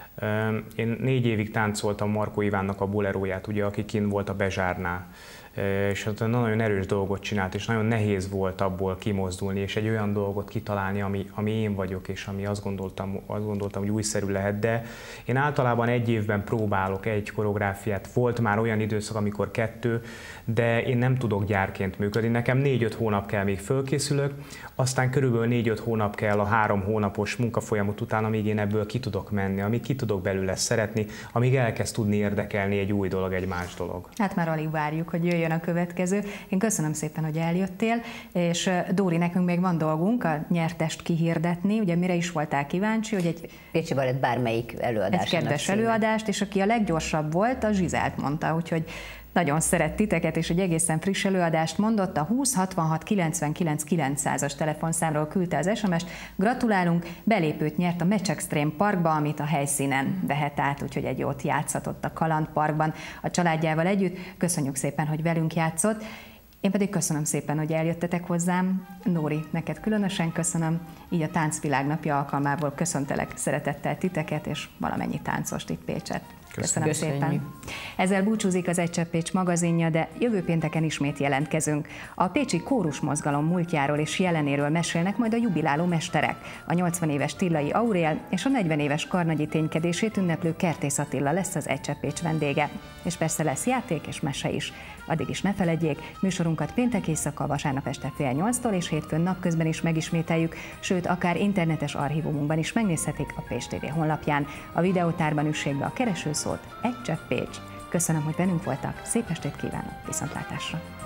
Én négy évig táncoltam Markó Ivánnak a Boleróját, ugye, aki kint volt a Bezsárnál. És ott nagyon erős dolgot csinált, és nagyon nehéz volt abból kimozdulni, és egy olyan dolgot kitalálni, ami, ami én vagyok, és ami azt gondoltam, azt gondoltam, hogy újszerű lehet, de én általában egy évben próbálok egy koreográfiát. Volt már olyan időszak, amikor kettő, de én nem tudok gyárként működni. Nekem négy-öt hónap kell, még fölkészülök, aztán körülbelül négy-öt hónap kell a három hónapos munkafolyamot után, amíg én ebből ki tudok menni, amíg ki tudok belőle szeretni, amíg elkezd tudni érdekelni egy új dolog, egy más dolog. Hát már alig várjuk, hogy jöjjön a következő. Én köszönöm szépen, hogy eljöttél, és Dóri, nekünk még van dolgunk a nyertest kihirdetni. Ugye mire is voltál kíváncsi, hogy egy Pécsi Balett bármelyik előadásának egy kedves előadást, és aki a leggyorsabb volt, a Zsizelt mondta, úgyhogy nagyon szeret titeket, és egy egészen friss előadást mondott. A húsz hatvanhat kilencvenkilenc kilencszázas telefonszámról küldte az es em est. Gratulálunk, belépőt nyert a Match Extreme Parkba, amit a helyszínen vehet át, úgyhogy egy jót játszhatott a Kalandparkban a családjával együtt. Köszönjük szépen, hogy velünk játszott. Én pedig köszönöm szépen, hogy eljöttetek hozzám. Nóri, neked különösen köszönöm. Így a Táncvilág napja alkalmából köszöntelek szeretettel titeket és valamennyi táncost itt Pécset. Köszönöm, köszönöm szépen. Ezzel búcsúzik az Egy Csepp Pécs magazinja, de jövő pénteken ismét jelentkezünk. A pécsi kórus mozgalom múltjáról és jelenéről mesélnek majd a jubiláló mesterek. A nyolcvan éves Tillai Aurél és a negyven éves karnagyi ténykedését ünneplő Kertész Attila lesz az Egy Csepp Pécs vendége. És persze lesz játék és mese is. Addig is ne feledjék, műsorunkat péntek éjszaka, vasárnap este fél nyolctól és hétfőn napközben is megismételjük, sőt, akár internetes archívumunkban is megnézhetik a Pécs té vé honlapján. A videótárban üssék be a keresőszót Egy Csepp Pécs. Köszönöm, hogy velünk voltak, szép estét kívánok, viszontlátásra!